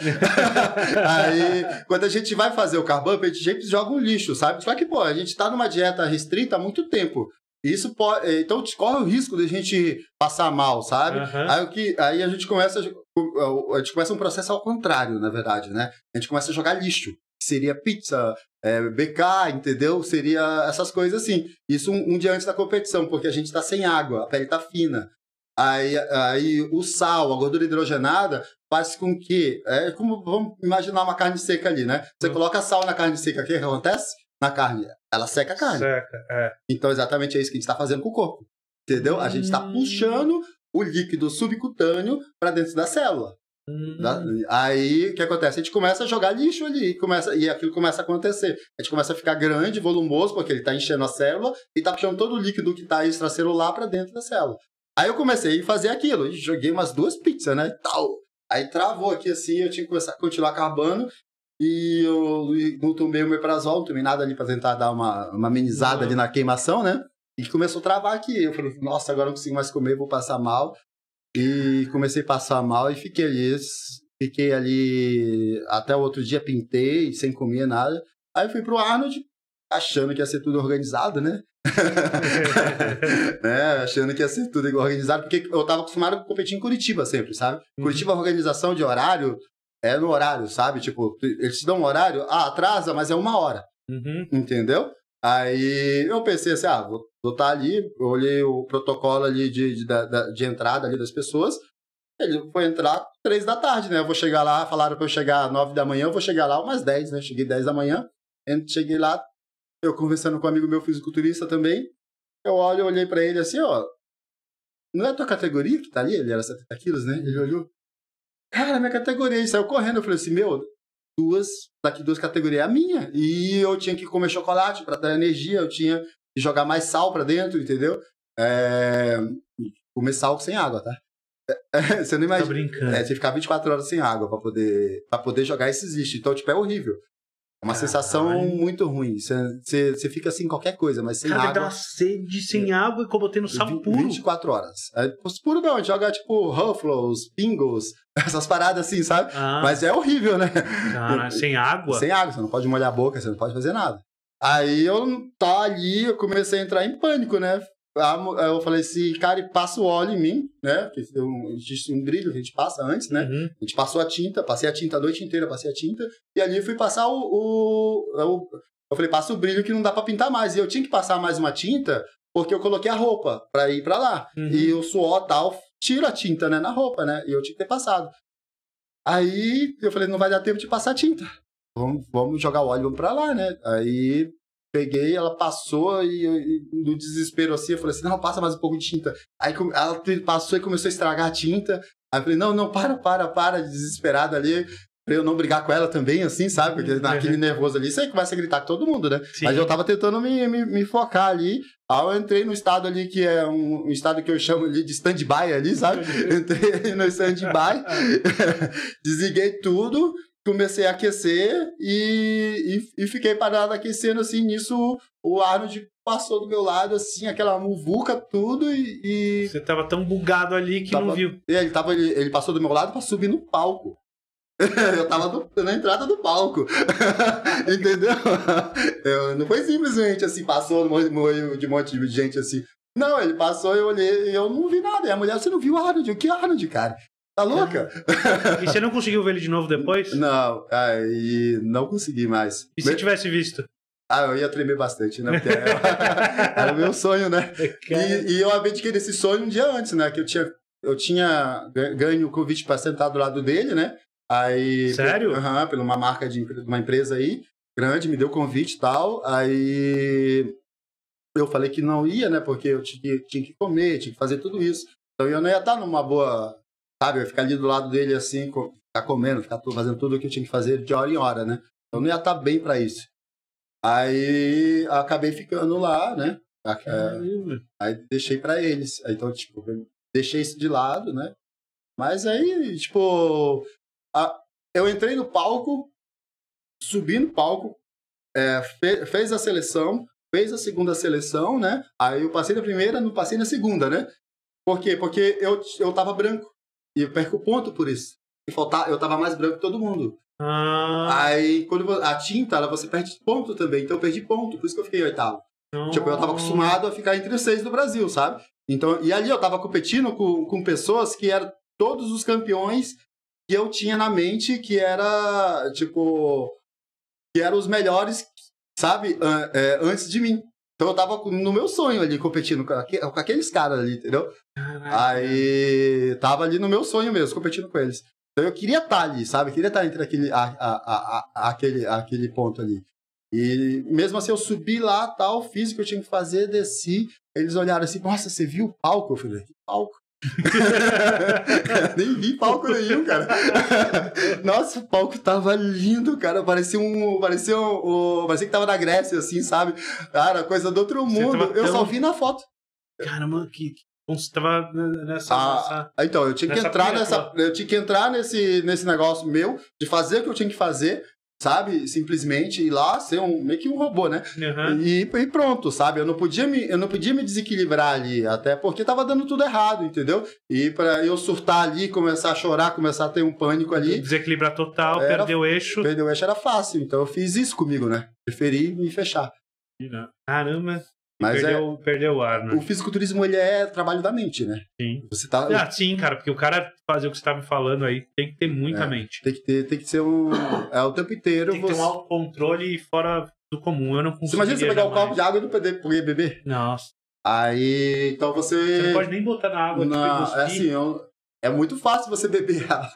Aí, quando a gente vai fazer o carb up, a gente joga um lixo, sabe? Só que, a gente tá numa dieta restrita há muito tempo. Isso então, corre o risco de a gente passar mal, sabe? Aí a gente começa um processo ao contrário, na verdade, né? A gente começa a jogar lixo. Seria pizza, BK, entendeu? Seria essas coisas assim. Isso um dia antes da competição, porque a gente tá sem água, a pele tá fina. Aí o sal, a gordura hidrogenada, faz com que... vamos imaginar uma carne seca ali, né? Você coloca sal na carne seca, o que acontece? Na carne, ela seca a carne. Então, exatamente é isso que a gente tá fazendo com o corpo. Entendeu? A gente tá puxando o líquido subcutâneo para dentro da célula. Aí, o que acontece? A gente começa a jogar lixo ali e aquilo começa a acontecer. A gente começa a ficar grande, volumoso, porque ele está enchendo a célula e está puxando todo o líquido que está extracelular para dentro da célula. Aí eu comecei a fazer aquilo, e joguei umas 2 pizzas, né? Tal. Aí travou aqui assim, eu tinha que começar a continuar carbando e eu não tomei o omeprazol, não tomei nada ali para tentar dar uma amenizada ali na queimação, né? E começou a travar aqui. Eu falei, nossa, agora não consigo mais comer, vou passar mal. E comecei a passar mal e fiquei ali até o outro dia, pintei, sem comer nada. Aí fui pro Arnold, achando que ia ser tudo organizado, né? Achando que ia ser tudo organizado, porque eu tava acostumado a competir em Curitiba sempre, sabe? Curitiba, a organização de horário é no horário, sabe? Tipo, eles te dão um horário, atrasa, mas é 1 hora. Entendeu? Aí eu pensei assim, vou estar ali, eu olhei o protocolo ali de entrada ali das pessoas, ele foi entrar 3 da tarde, né? Eu vou chegar lá, falaram pra eu chegar 9 da manhã, eu vou chegar lá umas 10, né? Cheguei 10 da manhã, cheguei lá, eu conversando com um amigo meu fisiculturista também, olhei pra ele assim, não é a tua categoria que tá ali? Ele era 70 quilos, né? Ele olhou, cara, minha categoria, e saiu correndo, eu falei assim, daqui 2 categorias é a minha. E eu tinha que comer chocolate para dar energia, eu tinha que jogar mais sal para dentro, entendeu? comer sal sem água, tá? Você não imagina. Tá brincando. Você ficar 24 horas sem água pra poder jogar esses lixos. Então, tipo, é horrível. É uma sensação muito ruim. Você fica assim, qualquer coisa, mas sem água. Dá uma sede sem água e como tendo sal puro. 24 horas. Puro não, a gente joga tipo Ruffles, Pingles, essas paradas assim, sabe? Mas é horrível, né? Cara, sem água? Sem água, você não pode molhar a boca, você não pode fazer nada. Aí eu eu comecei a entrar em pânico, né? Eu falei assim, cara, passa o óleo em mim, né? Porque existe um brilho que a gente passa antes, né? Uhum. A gente passou a tinta, passei a tinta a noite inteira, passei a tinta, e ali eu fui passar eu falei, passa o brilho que não dá pra pintar mais. E eu tinha que passar mais uma tinta, porque eu coloquei a roupa pra ir pra lá. Uhum. E o suor tal, tira a tinta, né, na roupa, né? E eu tinha que ter passado. Aí eu falei, não vai dar tempo de passar a tinta. Vamos jogar o óleo, vamos pra lá, né? Aí peguei, ela passou e no desespero assim, eu falei assim, não, passa mais um pouco de tinta. Aí ela passou e começou a estragar a tinta. Aí eu falei, não, para, desesperado ali, pra eu não brigar com ela também, assim, sabe? Porque naquele nervoso ali, você começa a gritar com todo mundo, né? Sim. Mas eu tava tentando me focar ali. Aí eu entrei no estado ali, que é um estado que eu chamo ali de stand-by ali, sabe? Entrei no stand-by, desliguei tudo, comecei a aquecer e fiquei parado aquecendo, assim, nisso o Arnold passou do meu lado, assim, aquela muvuca, tudo e... Você tava tão bugado ali que não viu. Ele passou do meu lado pra subir no palco. Eu tava na entrada do palco. Entendeu? Não foi simplesmente assim, passou de um monte de gente assim. Não, ele passou, eu olhei e eu não vi nada. E a mulher, você não viu o Arnold? Que Arnold, cara? Tá louca? E você não conseguiu ver ele de novo depois? Não, aí não consegui mais. E se tivesse visto? Eu ia tremer bastante, né? Porque era o meu sonho, né? E eu abdiquei desse sonho um dia antes, né? Que eu tinha ganho o convite pra sentar do lado dele, né? Aí, sério? Pela uma marca de uma empresa aí, grande, me deu convite e tal. Aí eu falei que não ia, né? Porque eu tinha que comer, tinha que fazer tudo isso. Então eu não ia estar numa boa, sabe? Eu ia ficar ali do lado dele assim, ficar comendo, ficar fazendo tudo o que eu tinha que fazer de hora em hora, né? Eu não ia estar bem pra isso. Aí acabei ficando lá, né? Aí deixei pra eles. Aí, então, tipo, deixei isso de lado, né? Mas aí, tipo... eu entrei no palco, subi no palco, fez a seleção, fez a segunda seleção, né? Aí eu passei na primeira, não passei na segunda, né? Por quê? Porque eu tava branco. E eu perco ponto por isso. Eu tava mais branco que todo mundo. Aí, quando a tinta, você perde ponto também. Então eu perdi ponto, por isso que eu fiquei em oitavo. Tipo, eu tava acostumado a ficar entre os 6 do Brasil, sabe? Então, e ali eu tava competindo com pessoas que eram todos os campeões que eu tinha na mente, que era, tipo, que eram os melhores, sabe, antes de mim. Então eu tava no meu sonho ali, competindo com aqueles caras ali, entendeu? Aí tava ali no meu sonho mesmo, competindo com eles. Então eu queria estar ali, sabe? Eu queria estar entre aquele ponto ali. E mesmo assim eu subi lá, tal, fiz o que eu tinha que fazer, desci. Eles olharam assim, nossa, você viu o palco? Eu falei, que palco? Nem vi palco nenhum, cara. Nossa, o palco tava lindo, cara. Parecia que tava na Grécia, assim, sabe? Cara, coisa do outro mundo. Eu só vi na foto. Caramba, você tava nessa... Então, eu tinha que entrar nesse negócio meu, de fazer o que eu tinha que fazer, sabe? Simplesmente ir lá, ser meio que um robô, né? Uhum. E pronto, sabe? Eu não podia me desequilibrar ali, até porque tava dando tudo errado, entendeu? E pra eu surtar ali, começar a chorar, começar a ter um pânico ali... Desequilibrar total, perder o eixo. Perder o eixo era fácil, então eu fiz isso comigo, né? Preferi me fechar. Caramba... Mas perdeu o ar, né? O fisiculturismo, ele é trabalho da mente, né? Sim. Você tá... sim, cara, porque o cara fazer o que você tá me falando aí tem que ter muita mente. Tem que ser o tempo inteiro. Tem que ter um autocontrole fora do comum. Eu não consigo. Você imagina você pegar um copo de água e não poder beber? Nossa. Aí, então você não pode nem botar na água. Não, assim, é muito fácil você beber água.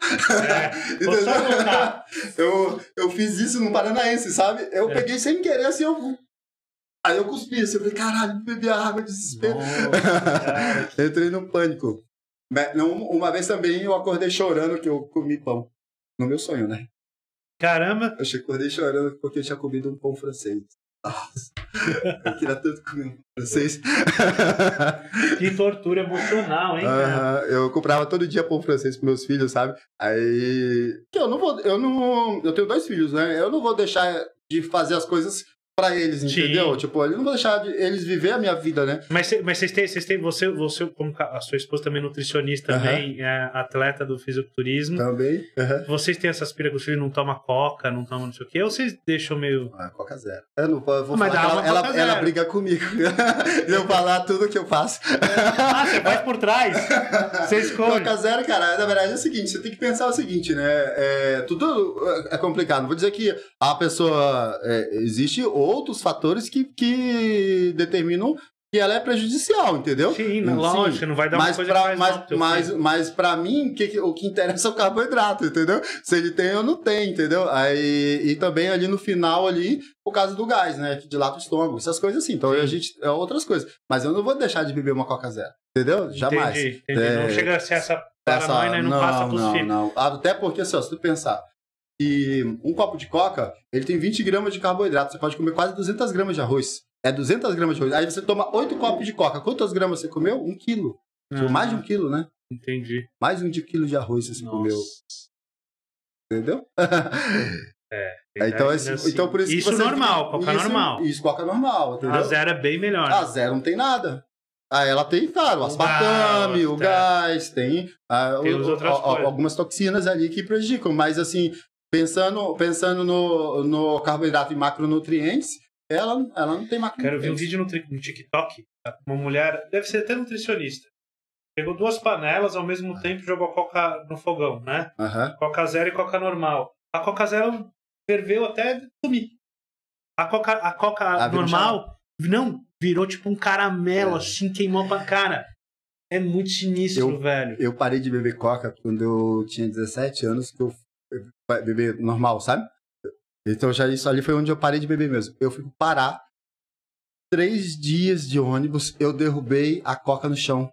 Eu fiz isso no Paranaense, sabe? Eu peguei sem querer, assim, aí eu cuspi, assim, eu falei, caralho, bebi a água, desespero. Nossa, entrei no pânico. Uma vez também eu acordei chorando que eu comi pão. No meu sonho, né? Caramba! Eu acordei chorando porque eu tinha comido um pão francês. Eu queria tanto comer um francês. Que tortura emocional, hein, cara? Eu comprava todo dia pão francês pros meus filhos, sabe? Aí... Eu tenho 2 filhos, né? Eu não vou deixar de fazer as coisas pra eles, entendeu? Sim. Tipo, eu não vou deixar eles viver a minha vida, né? Mas vocês têm você, como a sua esposa também é nutricionista, também é atleta do fisiculturismo. Também. Vocês têm essas piras que os filhos não tomam coca, não tomam não sei o quê, ou vocês deixam meio... Coca zero. Eu não vou Mas falar que dá uma Coca ela zero. briga comigo. Eu falar tudo que eu faço. Ah, você faz por trás? Você esconde? Coca zero, cara, na verdade é o seguinte, você tem que pensar o seguinte, né? Tudo é complicado. Não vou dizer que a pessoa... Existe outros fatores que determinam que ela é prejudicial, entendeu? Sim, lógico, não vai dar uma coisa que faz mal pro teu filho. Mas pra mim, o que interessa é o carboidrato, entendeu? Se ele tem ou não tem, entendeu? E também ali no final, ali, por causa do gás, né? Que dilata o estômago, essas coisas assim. Então, é outras coisas. Mas eu não vou deixar de beber uma Coca zero, entendeu? Jamais. Entendi. Não chega a ser essa paranoia e não passa pros filhos. Não. Até porque, assim, ó, se tu pensar que um copo de Coca, ele tem 20 gramas de carboidrato. Você pode comer quase 200 gramas de arroz. É 200 gramas de arroz. Aí você toma 8 copos de Coca. Quantas gramas você comeu? 1 quilo. Mais de 1 quilo, né? Entendi. Mais de 1 quilo de arroz você comeu. Entendeu? Então por isso isso que você... normal, Coca normal. Isso, Coca normal, entendeu? A zero é bem melhor. A zero não tem nada. Aí ela tem, claro, o aspartame, o gás, tem algumas toxinas ali que prejudicam. Mas, assim, pensando no carboidrato e macronutrientes, ela não tem macronutrientes. Quero ver um vídeo no TikTok. Uma mulher, deve ser até nutricionista, pegou 2 panelas ao mesmo tempo e jogou Coca no fogão, né? Coca zero e Coca normal. A Coca zero ferveu até sumir. A Coca normal, não, virou tipo um caramelo, assim, queimou pra cara. É muito sinistro, velho. Eu parei de beber Coca quando eu tinha 17 anos, que eu beber normal, sabe? Então já isso ali foi onde eu parei de beber mesmo. Eu fui parar 3 dias de ônibus, eu derrubei a Coca no chão.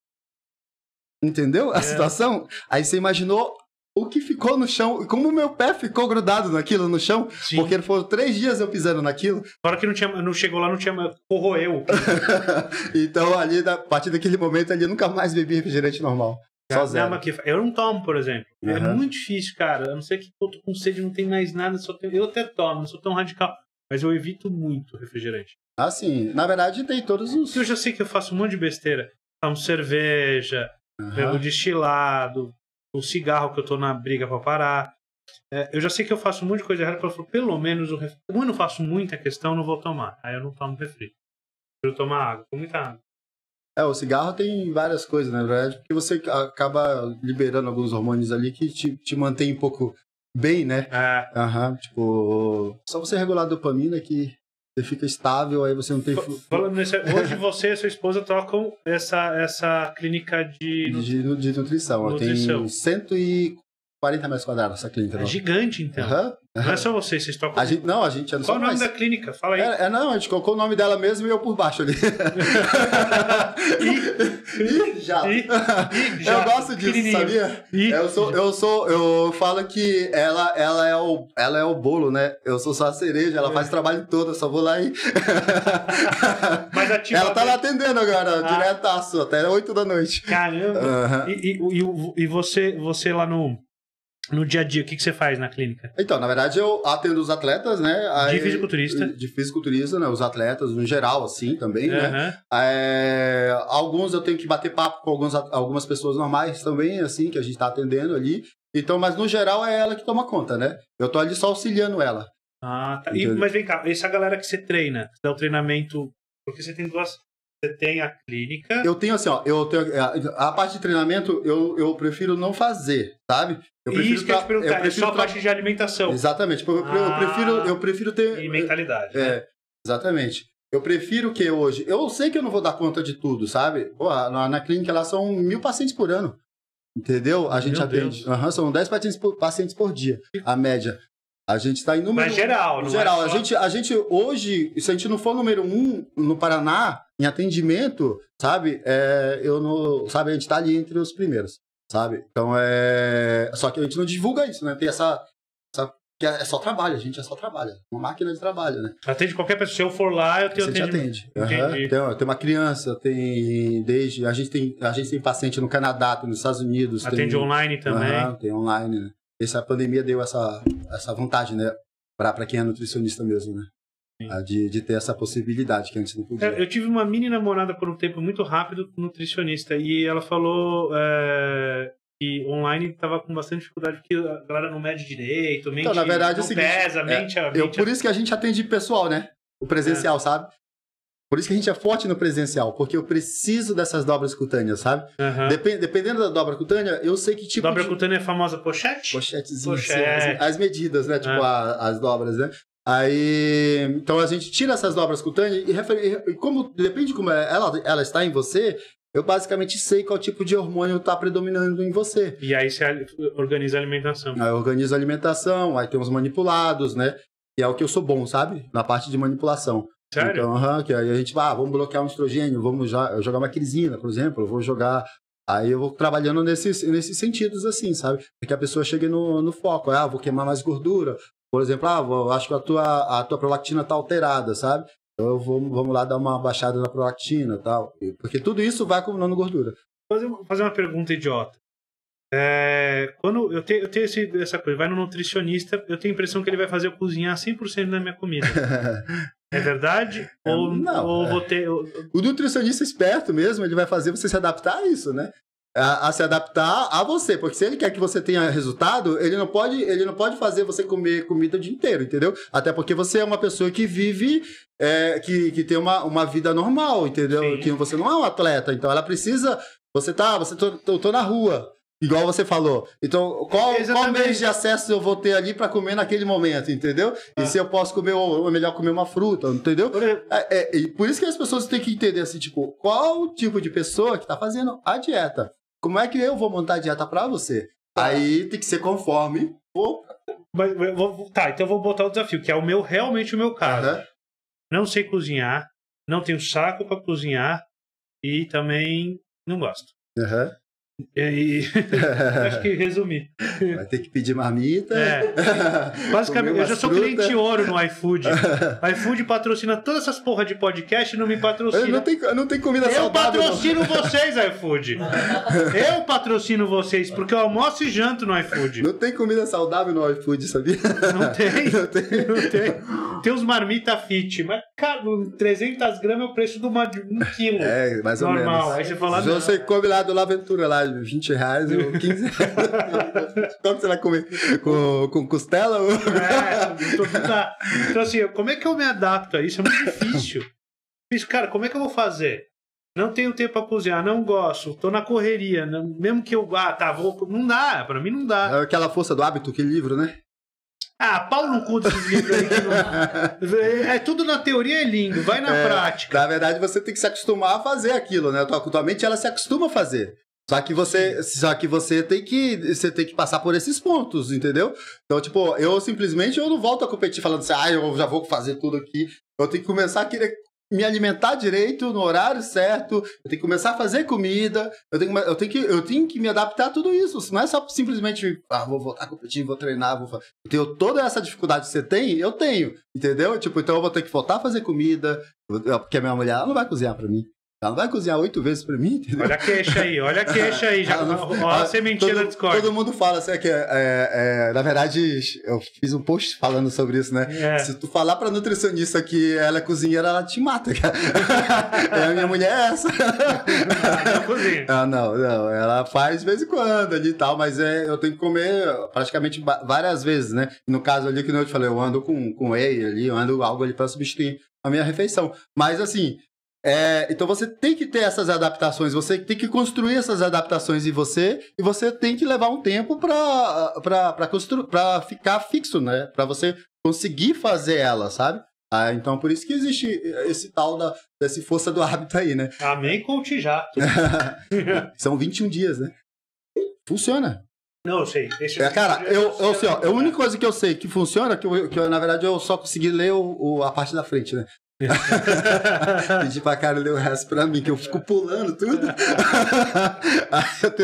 Entendeu a situação? Aí você imaginou o que ficou no chão, como o meu pé ficou grudado naquilo no chão, Sim. Porque foram 3 dias eu pisando naquilo. Fora que não chegou lá, não tinha corroeu. Então ali, a partir daquele momento ali, eu nunca mais bebi refrigerante normal. Só zero. Eu não tomo, por exemplo. É muito difícil, cara. A não ser que eu tô com sede, não tem mais nada. Eu até tomo, não sou tão radical. Mas eu evito muito refrigerante. Ah, sim. Na verdade, tem todos os... Eu já sei que eu faço um monte de besteira. Tomo cerveja, bebo destilado, o cigarro que eu tô na briga pra parar. Eu já sei que eu faço um monte de coisa errada. Eu falo, pelo menos, como eu não faço muita questão, eu não vou tomar. Aí eu não tomo refri. Eu tomar água, com muita água. O cigarro tem várias coisas, na verdade, porque você acaba liberando alguns hormônios ali que te mantém um pouco bem, né? Tipo, só você regular a dopamina que você fica estável, aí você não tem... Falando nisso, hoje você e sua esposa tocam essa clínica de nutrição. Tem 140 metros quadrados essa clínica. É gigante, então. Não é só vocês tocam... A gente é Qual o nome da clínica? Fala aí. Não, a gente colocou o nome dela mesmo e eu por baixo ali. Jato. Eu gosto disso, sabia? Eu falo que ela é o bolo, né? Eu sou só a cereja, ela faz o trabalho todo, eu só vou lá e... Mas ela tá lá atendendo agora, diretaço, até 8 da noite. Caramba! E você lá no dia a dia, o que você faz na clínica? Então, na verdade, eu atendo os atletas, né? De fisiculturista. De fisiculturista, né? Os atletas, no geral, assim, também, né? Alguns eu tenho que bater papo com algumas pessoas normais também, assim, que a gente tá atendendo ali. Então, mas no geral é ela que toma conta, né? Eu tô ali só auxiliando ela. Ah, tá. Mas vem cá, essa galera que você treina, que dá o treinamento... Porque você tem duas... Você tem a clínica... Eu tenho assim, ó, a parte de treinamento eu prefiro não fazer, sabe? Isso que eu te perguntar, é só a parte de alimentação. Exatamente, eu prefiro ter... E mentalidade, né? Exatamente. Eu prefiro que hoje... Eu sei que eu não vou dar conta de tudo, sabe? Pô, na clínica lá são 1.000 pacientes por ano, entendeu? A gente atende. São 10 pacientes por dia, a média. A gente está em número... Mas geral, não geral. É só... A gente hoje, se a gente não for número 1 no Paraná, em atendimento, sabe? Sabe, a gente está ali entre os primeiros, sabe? Então, só que a gente não divulga isso, né? Tem essa que é só trabalho, a gente é só trabalho. Uma máquina de trabalho, né? Atende qualquer pessoa. Se eu for lá, eu tenho Você te atende. Tem uma criança, a gente tem paciente no Canadá, tem nos Estados Unidos. Atende online também. Tem online, né? Essa pandemia deu essa vantagem, né? Pra quem é nutricionista mesmo, né? De ter essa possibilidade que antes não podia. Eu tive uma mini namorada por um tempo muito rápido, nutricionista, e ela falou que online estava com bastante dificuldade, porque a galera não mede direito, mente, então, na verdade, não é o seguinte, pesa, mente... Por isso que a gente atende pessoal, né? O presencial, sabe? Por isso que a gente é forte no presencial, porque eu preciso dessas dobras cutâneas, sabe? Dependendo da dobra cutânea, eu sei que tipo dobra cutânea é a famosa pochete? Pochetezinha, as medidas, né? Tipo, as dobras, né? Aí, então a gente tira essas dobras cutâneas e como depende de como ela está em você, eu basicamente sei qual tipo de hormônio está predominando em você. E aí você organiza a alimentação. Aí eu organizo a alimentação, aí tem os manipulados, né? Que é o que eu sou bom, sabe? Na parte de manipulação. Sério? Então, que aí a gente vai, vamos bloquear um estrogênio, vamos jogar uma crisina, por exemplo, eu vou jogar... Aí eu vou trabalhando nesses sentidos assim, sabe? Porque a pessoa chega no foco, vou queimar mais gordura. Por exemplo, eu acho que a tua prolactina tá alterada, sabe? Então vamos lá dar uma baixada na prolactina e tal. Porque tudo isso vai acumulando gordura. Vou fazer uma pergunta idiota. Quando eu tenho essa coisa, vai no nutricionista, eu tenho a impressão que ele vai fazer eu cozinhar 100% da minha comida. É verdade? Ou vou ter... O nutricionista esperto mesmo, ele vai fazer você se adaptar a isso, né? A se adaptar a você, porque se ele quer que você tenha resultado, ele não pode fazer você comer comida o dia inteiro, entendeu? Até porque você é uma pessoa que vive, que tem uma vida normal, entendeu? Sim. Que você não é um atleta, então ela precisa, tô na rua, igual você falou. Então, qual meio de acesso eu vou ter ali para comer naquele momento, entendeu? E se eu posso comer, ou é melhor comer uma fruta, entendeu? E por isso que as pessoas têm que entender assim, tipo, qual o tipo de pessoa que tá fazendo a dieta. Como é que eu vou montar a dieta pra você? Aí tem que ser conforme. Então eu vou botar o desafio, que é realmente o meu caso. Não sei cozinhar, não tenho saco pra cozinhar e também não gosto. Acho que resumi. Vai ter que pedir marmita. Basicamente, eu já sou cliente ouro no iFood. O iFood patrocina todas essas porra de podcast e não me patrocina. Não tem comida saudável. Eu patrocino vocês, iFood. Eu patrocino vocês, porque eu almoço e janto no iFood. Não tem comida saudável no iFood, sabia? Não tem. Tem uns marmita fit, mas, cara, 300 gramas é o preço de um quilo. Mais normal. Ou menos. Aí você fala... Se você come lá do Laventura, lá, R$20 ou R$15. Qual que você vai comer? Com costela? Então assim, como é que eu me adapto a isso? É muito difícil. Cara, como é que eu vou fazer? Não tenho tempo pra cozinhar, não gosto, tô na correria, mesmo que eu... não dá, pra mim não dá. É aquela força do hábito, aquele livro, né? Pau no cu desses livros aí. Tudo na teoria é lindo, vai na prática. Na verdade, você tem que se acostumar a fazer aquilo, né? Tua mente, ela se acostuma a fazer. Só que você tem que passar por esses pontos, entendeu? Então, tipo, eu não volto a competir falando assim, eu já vou fazer tudo aqui. Eu tenho que começar a querer me alimentar direito, no horário certo, eu tenho que começar a fazer comida, eu tenho que me adaptar a tudo isso. Não é só simplesmente, vou voltar a competir, vou treinar, toda essa dificuldade que você tem, eu tenho, entendeu? Tipo, então eu vou ter que voltar a fazer comida, porque a minha mulher, ela não vai cozinhar pra mim. Ela não vai cozinhar 8 vezes pra mim, entendeu? Olha a queixa aí. Já, olha a sementinha da Discord. Todo mundo fala assim, que na verdade, eu fiz um post falando sobre isso, né? Se tu falar pra nutricionista que ela é cozinheira, ela te mata, cara. A minha mulher é essa. Não cozinha. Não, ela faz de vez em quando ali e tal, mas eu tenho que comer praticamente várias vezes, né? No caso ali, que eu te falei, eu ando com whey ali, eu ando algo ali pra substituir a minha refeição. Mas assim... então você tem que ter essas adaptações, você tem que construir essas adaptações em você, e você tem que levar um tempo para ficar fixo, né? Para você conseguir fazer ela, sabe? Então por isso que existe esse tal dessa força do hábito aí, né? Amém, coach já. São 21 dias, né? Funciona. Não, eu sei. Cara, a única coisa que eu sei que funciona, que eu, na verdade, eu só consegui ler a parte da frente, né? Pedi pra cara ler o resto pra mim, que eu fico pulando tudo. Aí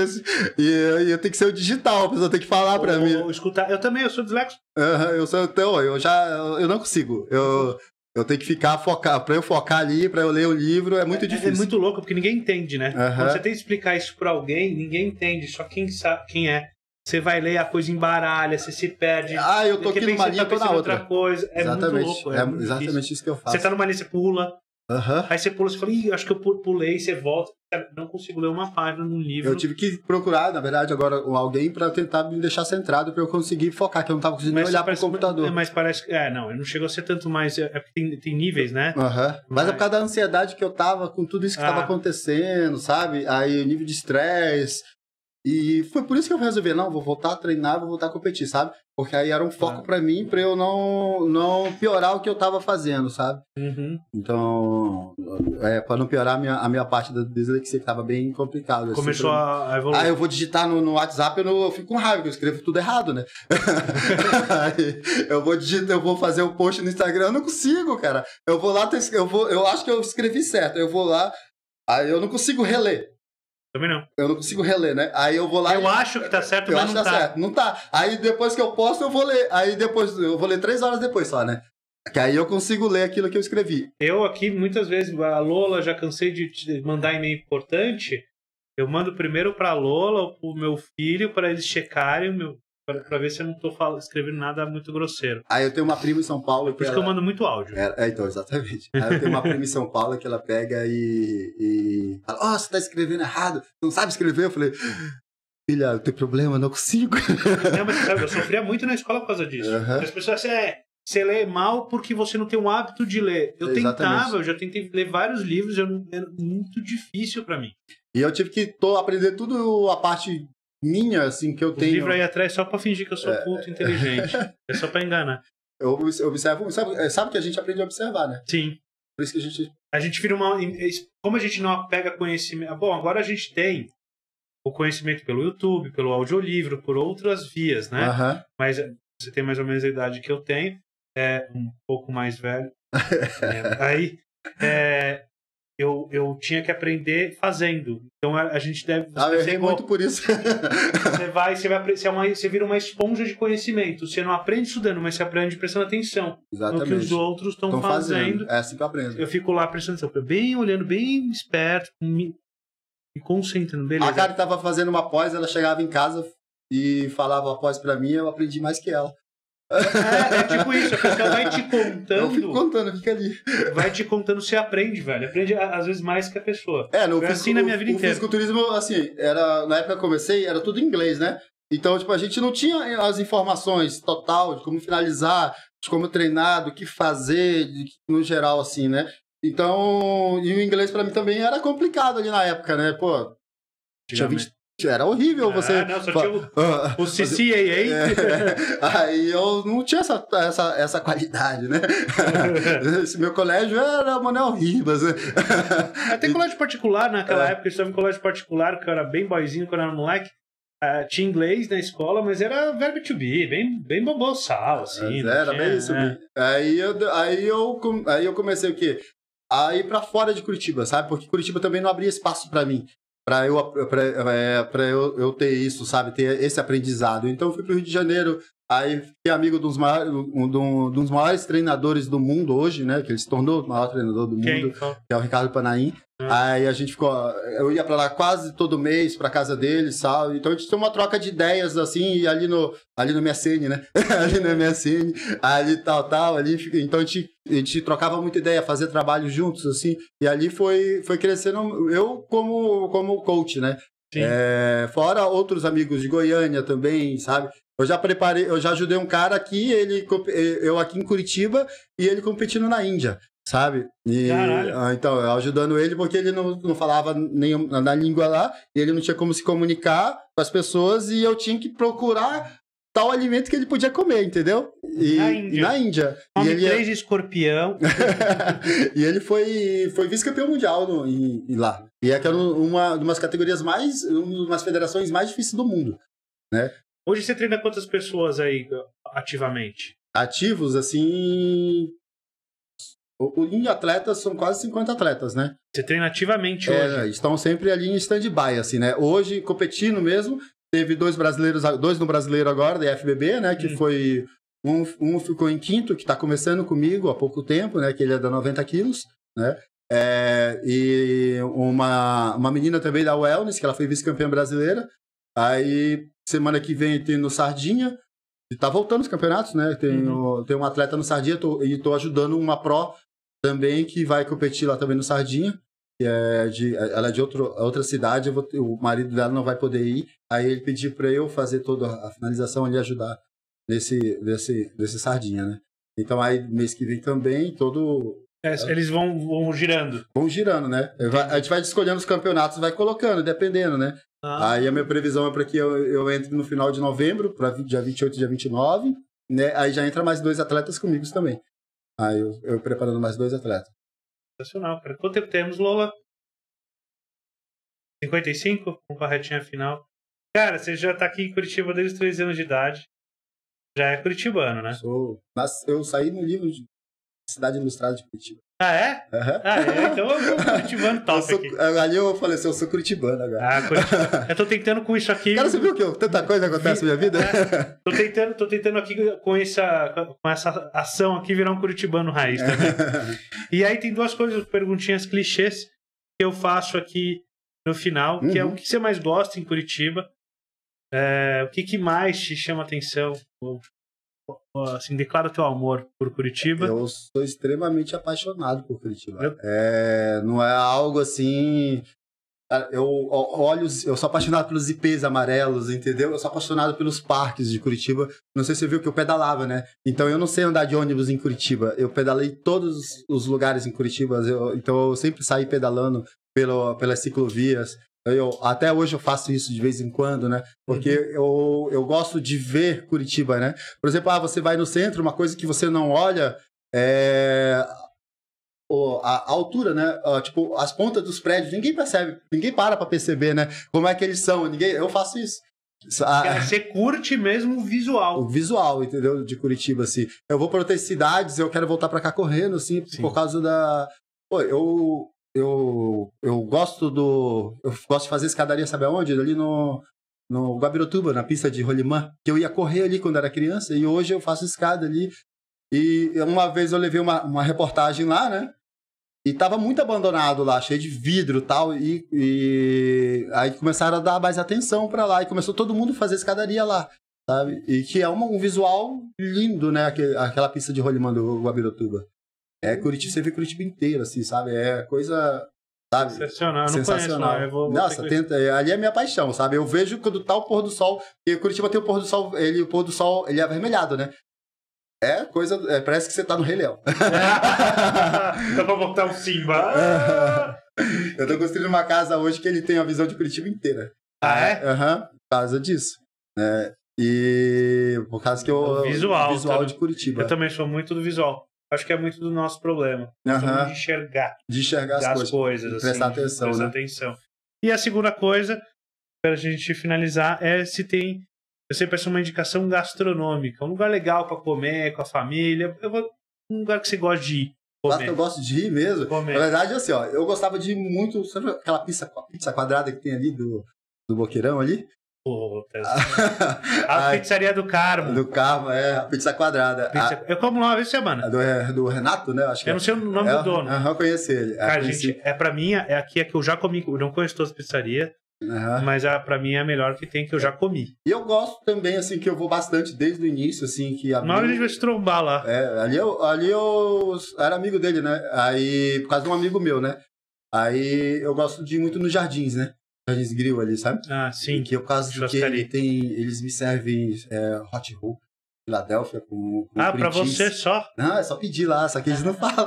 eu tenho que ser o digital, a pessoa tem que falar pra mim. Escutar. Eu também, eu sou dislexo. Então, eu não consigo. Eu tenho que ficar focado. Pra eu focar ali, pra eu ler o livro, é muito difícil. É muito louco, porque ninguém entende, né? Quando você tem que explicar isso pra alguém, ninguém entende. Só quem sabe quem é. Você vai ler, a coisa embaralha, você se perde. Eu tô aqui numa linha, tô na outra. Coisa. É exatamente. Muito louco. Exatamente isso que eu faço. Você tá numa linha, você pula. Aí você pula, você fala, acho que eu pulei, você volta. Não consigo ler uma página num livro. Eu tive que procurar, na verdade, agora alguém pra tentar me deixar centrado pra eu conseguir focar, que eu não tava conseguindo olhar pro computador. Mas parece que... não chegou a ser tanto mais... É porque tem níveis, né? Mas é por causa da ansiedade que eu tava com tudo isso que tava acontecendo, sabe? Aí o nível de estresse... E foi por isso que eu resolvi, vou voltar a treinar, vou voltar a competir, sabe? Porque aí era um foco pra mim, pra eu não piorar o que eu tava fazendo, sabe? Então, pra não piorar a minha parte da dislexia, que tava bem complicado. Começou a evoluir. Aí eu vou digitar no WhatsApp, eu fico com raiva, porque eu escrevo tudo errado, né? Aí eu vou fazer um post no Instagram, eu não consigo, cara. Eu vou lá, eu acho que eu escrevi certo, eu vou lá, aí eu não consigo reler. Também não. Eu não consigo reler, né? Aí eu vou lá... Eu acho que tá certo, mas não tá. Certo. Não tá. Aí depois que eu posto, eu vou ler. Aí depois, eu vou ler 3 horas depois só, né? Que aí eu consigo ler aquilo que eu escrevi. Eu aqui, muitas vezes, a Lola, já cansei de mandar e-mail importante. Eu mando primeiro pra Lola ou pro meu filho, pra eles checarem pra ver se eu não tô escrevendo nada muito grosseiro. Aí eu tenho uma prima em São Paulo... Por isso que eu mando muito áudio. Então, exatamente. Aí eu tenho uma prima em São Paulo que ela pega e fala, você tá escrevendo errado, não sabe escrever? Eu falei, filha, eu tenho problema, não consigo. Não, mas sabe, eu sofria muito na escola por causa disso. As pessoas você lê mal porque você não tem o hábito de ler. Eu tentava, eu já tentei ler vários livros, era muito difícil pra mim. E eu tive que aprender tudo a parte... minha, assim, que eu tenho... O livro aí atrás é só pra fingir que eu sou culto inteligente. É só pra enganar. Eu observo... Sabe que a gente aprende a observar, né? Sim. Por isso que a gente... A gente vira uma... Como a gente não pega conhecimento... Bom, agora a gente tem o conhecimento pelo YouTube, pelo audiolivro, por outras vias, né? Mas você tem mais ou menos a idade que eu tenho. É um pouco mais velho. Aí... Eu tinha que aprender fazendo. Então a gente deve... eu errei muito por isso. Você vira uma esponja de conhecimento. Você não aprende estudando, mas você aprende prestando atenção. Exatamente. No que os outros estão fazendo. É assim que eu aprendo. Eu fico lá prestando atenção, bem olhando, bem esperto, me concentrando. Beleza. A Kari estava fazendo uma pós, ela chegava em casa e falava a pós pra mim, eu aprendi mais que ela. É tipo isso, a pessoa vai te contando. Eu fico contando, fica ali. Vai te contando, você aprende, velho. Aprende às vezes mais que a pessoa. Foi assim na minha vida inteira. O fisiculturismo, assim, na época que eu comecei, era tudo em inglês, né? Então, tipo, a gente não tinha as informações total de como finalizar, de como treinar, do que fazer, no geral, assim, né? Então, e o inglês pra mim também era complicado ali na época, né? Pô, tinha 20... Era horrível você... Não, só tinha o CCAA. Aí eu não tinha essa qualidade, né? Esse meu colégio era Manuel Ribas, né? Até colégio particular, naquela época, eu estava em colégio particular, que eu era bem boyzinho quando eu era moleque. Tinha inglês na escola, mas era verbo to be, bem boboçal, assim. Era bem isso. Aí eu comecei o quê? A ir pra fora de Curitiba, sabe? Porque Curitiba também não abria espaço pra mim. Pra eu ter isso, sabe? Ter esse aprendizado. Então eu fui pro Rio de Janeiro, aí fiquei amigo dos maiores treinadores do mundo hoje, né? Que ele se tornou o maior treinador do mundo, que é o Ricardo Panaim. Aí a gente ficou... Eu ia pra lá quase todo mês, pra casa dele, sabe? Então a gente tem uma troca de ideias, assim, ali no MSN, né? Ali no MSN, ali tal, ali... Então a gente trocava muita ideia, fazia trabalho juntos, assim, e ali foi crescendo eu como coach, né? Fora outros amigos de Goiânia também, sabe? Eu já ajudei um cara aqui, eu aqui em Curitiba, e ele competindo na Índia, sabe? Então, eu ajudando ele porque ele não falava na língua lá, e ele não tinha como se comunicar com as pessoas, e eu tinha que procurar tal alimento que ele podia comer, entendeu? Na Índia. Come 3 escorpião. E ele foi vice-campeão mundial lá. E é que era uma das categorias umas federações mais difíceis do mundo, né? Hoje você treina quantas pessoas aí ativamente? Ativos, assim... Em atletas, são quase 50 atletas, né? Você treina ativamente hoje? Estão sempre ali em stand-by, assim, né? Hoje, competindo mesmo, teve dois no brasileiro agora, da FBB, né? Que foi... Um ficou em quinto, que tá começando comigo há pouco tempo, né? Que ele é da 90 quilos, né? E uma menina também da Wellness, que ela foi vice-campeã brasileira. Aí, semana que vem tem no Sardinha, e tá voltando os campeonatos, né? Tem um atleta no Sardinha e tô ajudando uma pró também que vai competir lá também no Sardinha. Que ela é de outra cidade, o marido dela não vai poder ir. Aí ele pediu para eu fazer toda a finalização ali, ajudar desse Sardinha, né? Então aí mês que vem também eles vão girando. Vão girando, né? A gente vai escolhendo os campeonatos, vai colocando, dependendo, né? Aí a minha previsão é para que eu entre no final de novembro, para dia 28 e dia 29, né? Aí já entra mais 2 atletas comigo também. Aí eu preparando mais 2 atletas. Sensacional, cara. Quanto tempo temos, Lola? 55? Com a retinha final. Cara, você já tá aqui em Curitiba desde os 13 anos de idade. Já é curitibano, né? Eu saí no livro de Cidade Ilustrada de Curitiba. Ah, é? Uhum. Então eu sou curitibano top aqui. Ali eu falei assim, eu sou curitibano agora. Curitibano. Eu tô tentando com isso aqui... Cara, você viu que tanta coisa acontece na minha vida? Tô tentando aqui com essa ação aqui virar um curitibano raiz também. E aí tem 2 coisas, perguntinhas clichês que eu faço aqui no final, que é o que você mais gosta em Curitiba, o que mais te chama atenção, assim, declara teu amor por Curitiba. Eu sou extremamente apaixonado por Curitiba. Não é algo assim... Eu sou apaixonado pelos IPs amarelos, entendeu? Eu sou apaixonado pelos parques de Curitiba. Não sei se você viu que eu pedalava, né? Então eu não sei andar de ônibus em Curitiba. Eu pedalei todos os lugares em Curitiba. Então eu sempre saí pedalando pelas ciclovias. Até hoje eu faço isso de vez em quando, né? Porque eu gosto de ver Curitiba, né? Por exemplo, você vai no centro, uma coisa que você não olha a altura, né? Tipo, as pontas dos prédios, ninguém percebe, ninguém para perceber, né? Como é que eles são, eu faço isso. Você curte mesmo o visual. O visual, entendeu? De Curitiba, assim. Eu vou para outras cidades, eu quero voltar para cá correndo, assim, por causa da... Pô, eu gosto de fazer escadaria, sabe aonde? Ali no Guabirotuba, na pista de rolimã, que eu ia correr ali quando era criança, e hoje eu faço escada ali. E uma vez eu levei uma reportagem lá, né? E tava muito abandonado lá, cheio de vidro e tal. E aí começaram a dar mais atenção pra lá. E começou todo mundo a fazer escadaria lá, sabe? E que é um visual lindo, né? Aquela pista de rolimã do Guabirotuba. Curitiba, você vê Curitiba inteiro, assim, sabe? É coisa... Sabe? Sensacional, sensacional. Não conheço, Nossa, ali é minha paixão, sabe? Eu vejo quando tá o pôr do sol, e Curitiba tem o pôr do sol, o pôr do sol, ele é avermelhado, né? Parece que você tá no Rei Leão. Dá pra botar um Simba. Eu tô construindo uma casa hoje que ele tem a visão de Curitiba inteira. Ah, é? Por causa disso. E por causa que o visual de Curitiba. Eu também sou muito do visual. Acho que é muito do nosso problema. De enxergar. De enxergar as coisas. Assim, prestar atenção, prestar né? atenção. E a segunda coisa, pra gente finalizar, é se tem... Eu sempre peço uma indicação gastronômica. Um lugar legal pra comer, com a família. Um lugar que você gosta de ir. Comer. Eu gosto de ir mesmo. Comer. Na verdade, assim, eu gostava de ir muito... Sabe aquela pizza quadrada que tem ali do Boqueirão ali? Puta. A pizzaria do Carmo. Do Carmo, a pizza quadrada. Eu como lá uma vez por semana. Do Renato, né? Eu não sei o nome do dono. Eu conheci ele. Cara, gente, pra mim, aqui é que eu já comi. Eu não conheço todas as pizzarias, mas pra mim é a melhor que tem, que eu já comi. E eu gosto também, assim, que eu vou bastante desde o início, assim, que... Na hora a gente vai se trombar lá. Ali eu era amigo dele, né? Aí, por causa de um amigo meu, né? Aí eu gosto de ir muito nos Jardins, né? Jardins Grill ali, sabe? Ah, sim. Que por causa de que eles me servem hot roll, Filadélfia com pra você só? Não, é só pedir lá, só que eles não falam.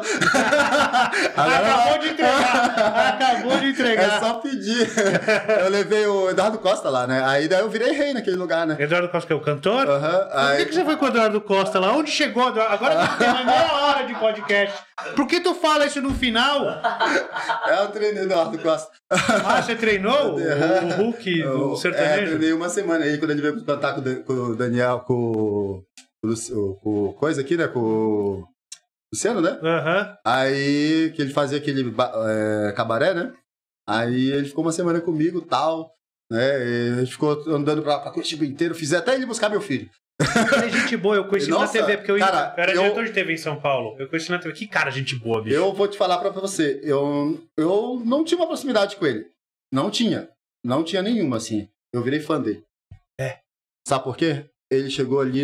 Acabou de entregar. É só pedir. Eu levei o Eduardo Costa lá, né? Aí daí eu virei rei naquele lugar, né? Eduardo Costa que é o cantor? Aí... Por que você foi com o Eduardo Costa lá? Onde chegou? Agora tem uma meia hora de podcast. Por que tu fala isso no final? Eu treinei o Eduardo Costa. Você treinou o Hulk do sertanejo? Eu treinei uma semana aí, quando ele veio cantar com o Daniel, com coisa aqui, né? Com Luciano, né? Aí, que ele fazia aquele cabaré, né? Aí ele ficou uma semana comigo e tal, né? E a gente ficou andando pra Curitiba inteiro, fiz até ele buscar meu filho. Ele é gente boa, eu conheci na TV, porque eu era diretor de TV em São Paulo. Eu conheci na TV. Que cara, gente boa, bicho. Eu vou te falar pra você, eu não tinha uma proximidade com ele. Não tinha nenhuma, assim. Eu virei fã dele. Sabe por quê? Ele chegou ali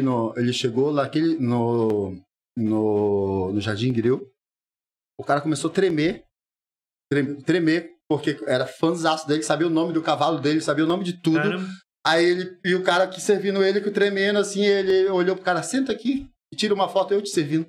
no Jardim Grill. O cara começou a tremer, porque era fãzaço dele, sabia o nome do cavalo dele, sabia o nome de tudo. Caramba. Aí e o cara que servindo ele, que tremendo, assim, ele olhou pro cara, senta aqui e tira uma foto, eu te servindo.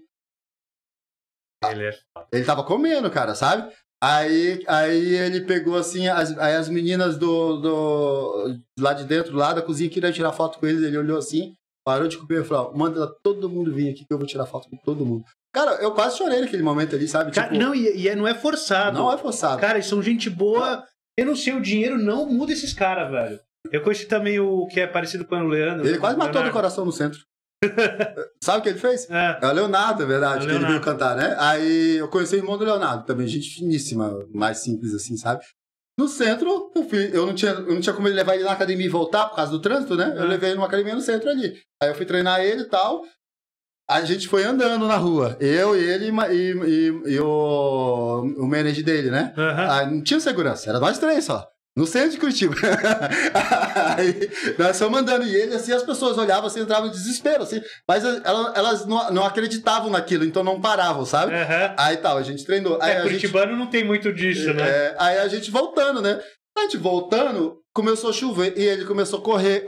Ele tava comendo, cara, sabe? Aí ele pegou assim, as meninas do lá de dentro, lá da cozinha, queriam tirar foto com eles, ele olhou assim, parou de comer e falou, manda todo mundo vir aqui que eu vou tirar foto com todo mundo. Cara, eu quase chorei naquele momento ali, sabe? Cara, tipo, não, não é forçado. Não é forçado. Cara, eles são gente boa. Eu não sei, o dinheiro não muda esses caras, velho. Eu conheci também o que é parecido com o Leandro. Ele quase matou do coração no centro. Sabe o que ele fez? É o Leonardo, é verdade, que ele veio cantar, né? Aí eu conheci o irmão do Leonardo, também, gente finíssima, mais simples assim, sabe? No centro, eu não tinha como ele levar ele na academia e voltar por causa do trânsito, né? Eu levei ele numa academia no centro ali. Aí eu fui treinar ele e tal. A gente foi andando na rua. Eu, ele e o manager dele, né? Aí não tinha segurança, era nós três só. No centro de Curitiba. Aí nós fomos andando e ele, assim, as pessoas olhavam, assim, entravam em desespero, assim. Mas elas não acreditavam naquilo, então não paravam, sabe? Aí tal, a gente treinou. Aí curitibano não tem muito disso, né? Aí a gente voltando, né? A gente voltando, começou a chover e ele começou a correr.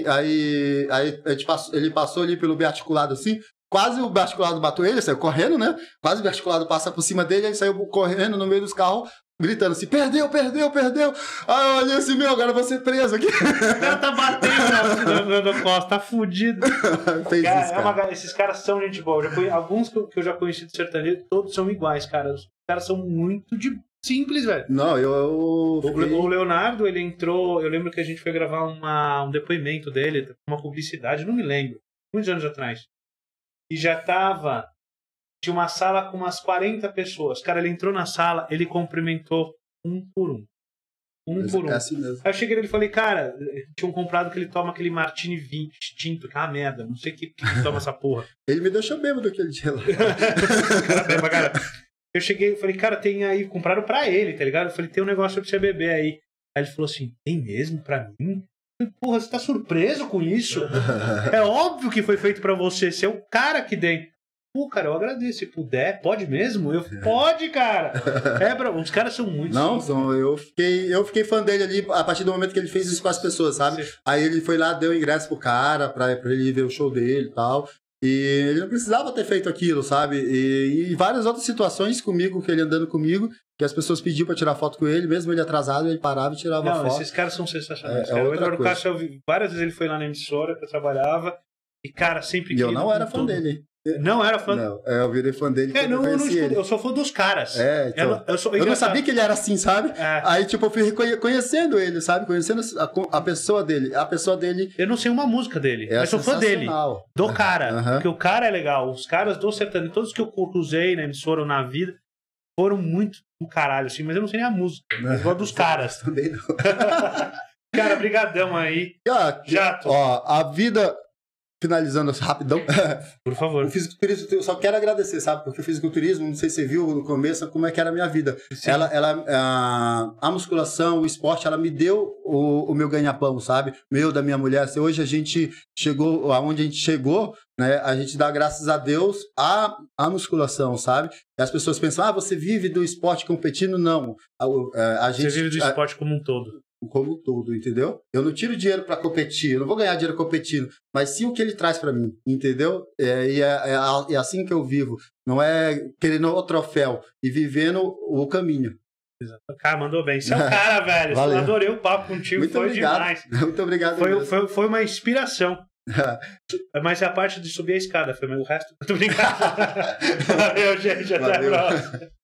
Ele passou ali pelo biarticulado, assim. Quase o biarticulado bateu ele, saiu correndo, né? Quase o biarticulado passa por cima dele, ele saiu correndo no meio dos carros, gritando assim, perdeu. Aí eu olhei assim, agora eu vou ser preso aqui. O cara tá batendo na costa, tá fudido. Esses caras são gente boa. Alguns que eu já conheci do sertanejo, todos são iguais, cara. Os caras são muito simples, velho. Não, O Leonardo, ele entrou, eu lembro que a gente foi gravar um depoimento dele, uma publicidade, não me lembro, muitos anos atrás. E já tinha uma sala com umas 40 pessoas. Cara, ele entrou na sala, ele cumprimentou um por um. É assim mesmo. Aí eu cheguei nele e falei, cara, tinham comprado que ele toma aquele Martini 20 tinto, que é uma merda, não sei que toma essa porra. Ele me deixou bêbado aquele dia lá. Cara. Eu cheguei e falei, cara, tem aí, compraram pra ele, tá ligado? Eu falei, tem um negócio pra você beber aí. Aí ele falou assim, tem mesmo pra mim? Porra, você tá surpreso com isso? É óbvio que foi feito pra você. Você é o cara aqui dentro. Pô, cara, eu agradeço. Se puder, pode mesmo? Pode, cara. Os caras são muito... Não, eu fiquei fã dele ali a partir do momento que ele fez isso com as pessoas, sabe? Sim. Aí ele foi lá, deu ingresso pro cara pra ele ver o show dele e tal. E ele não precisava ter feito aquilo, sabe? E várias outras situações comigo, que ele andando comigo, que as pessoas pediam pra tirar foto com ele, mesmo ele atrasado, ele parava e tirava foto. Esses caras são sensacionais. O Eduardo Castro, várias vezes ele foi lá na emissora que eu trabalhava, e cara, sempre... E eu não era fã dele. Não era fã? Não, eu virei fã dele quando eu conheci ele. Eu sou fã dos caras. Então, eu não sabia que ele era assim, sabe? Aí, tipo, eu fui conhecendo ele, sabe? Conhecendo a pessoa dele. A pessoa dele... Eu não sei uma música dele, mas sou fã dele. Do cara. Porque o cara é legal. Os caras do sertanejo, todos que eu cruzei na emissora ou na vida, foram muito do caralho, assim, mas eu não sei nem a música. Mas gosto dos caras. Também não. Cara, brigadão aí. Jato. Ó, a vida... Finalizando rapidão. Por favor. O fisiculturismo, eu só quero agradecer, sabe? Porque o fisiculturismo, não sei se você viu no começo, como é que era a minha vida. A musculação, o esporte, ela me deu o meu ganha-pão, sabe? Da minha mulher. Hoje a gente chegou aonde a gente chegou, né? A gente dá graças a Deus à musculação, sabe? E as pessoas pensam, você vive do esporte competindo? Não. Você vive do esporte como um todo. Como um todo, entendeu? Eu não tiro dinheiro para competir, eu não vou ganhar dinheiro competindo, mas sim o que ele traz para mim, entendeu? É assim que eu vivo, não é querendo o troféu, e vivendo o caminho. Exato. Cara, mandou bem. Você é o cara, velho. Valeu. Eu adorei o papo contigo, muito foi obrigado. Demais. Muito obrigado. Foi uma inspiração. Mas a parte de subir a escada foi, mas o resto... Muito obrigado. Valeu, gente. Até a próxima.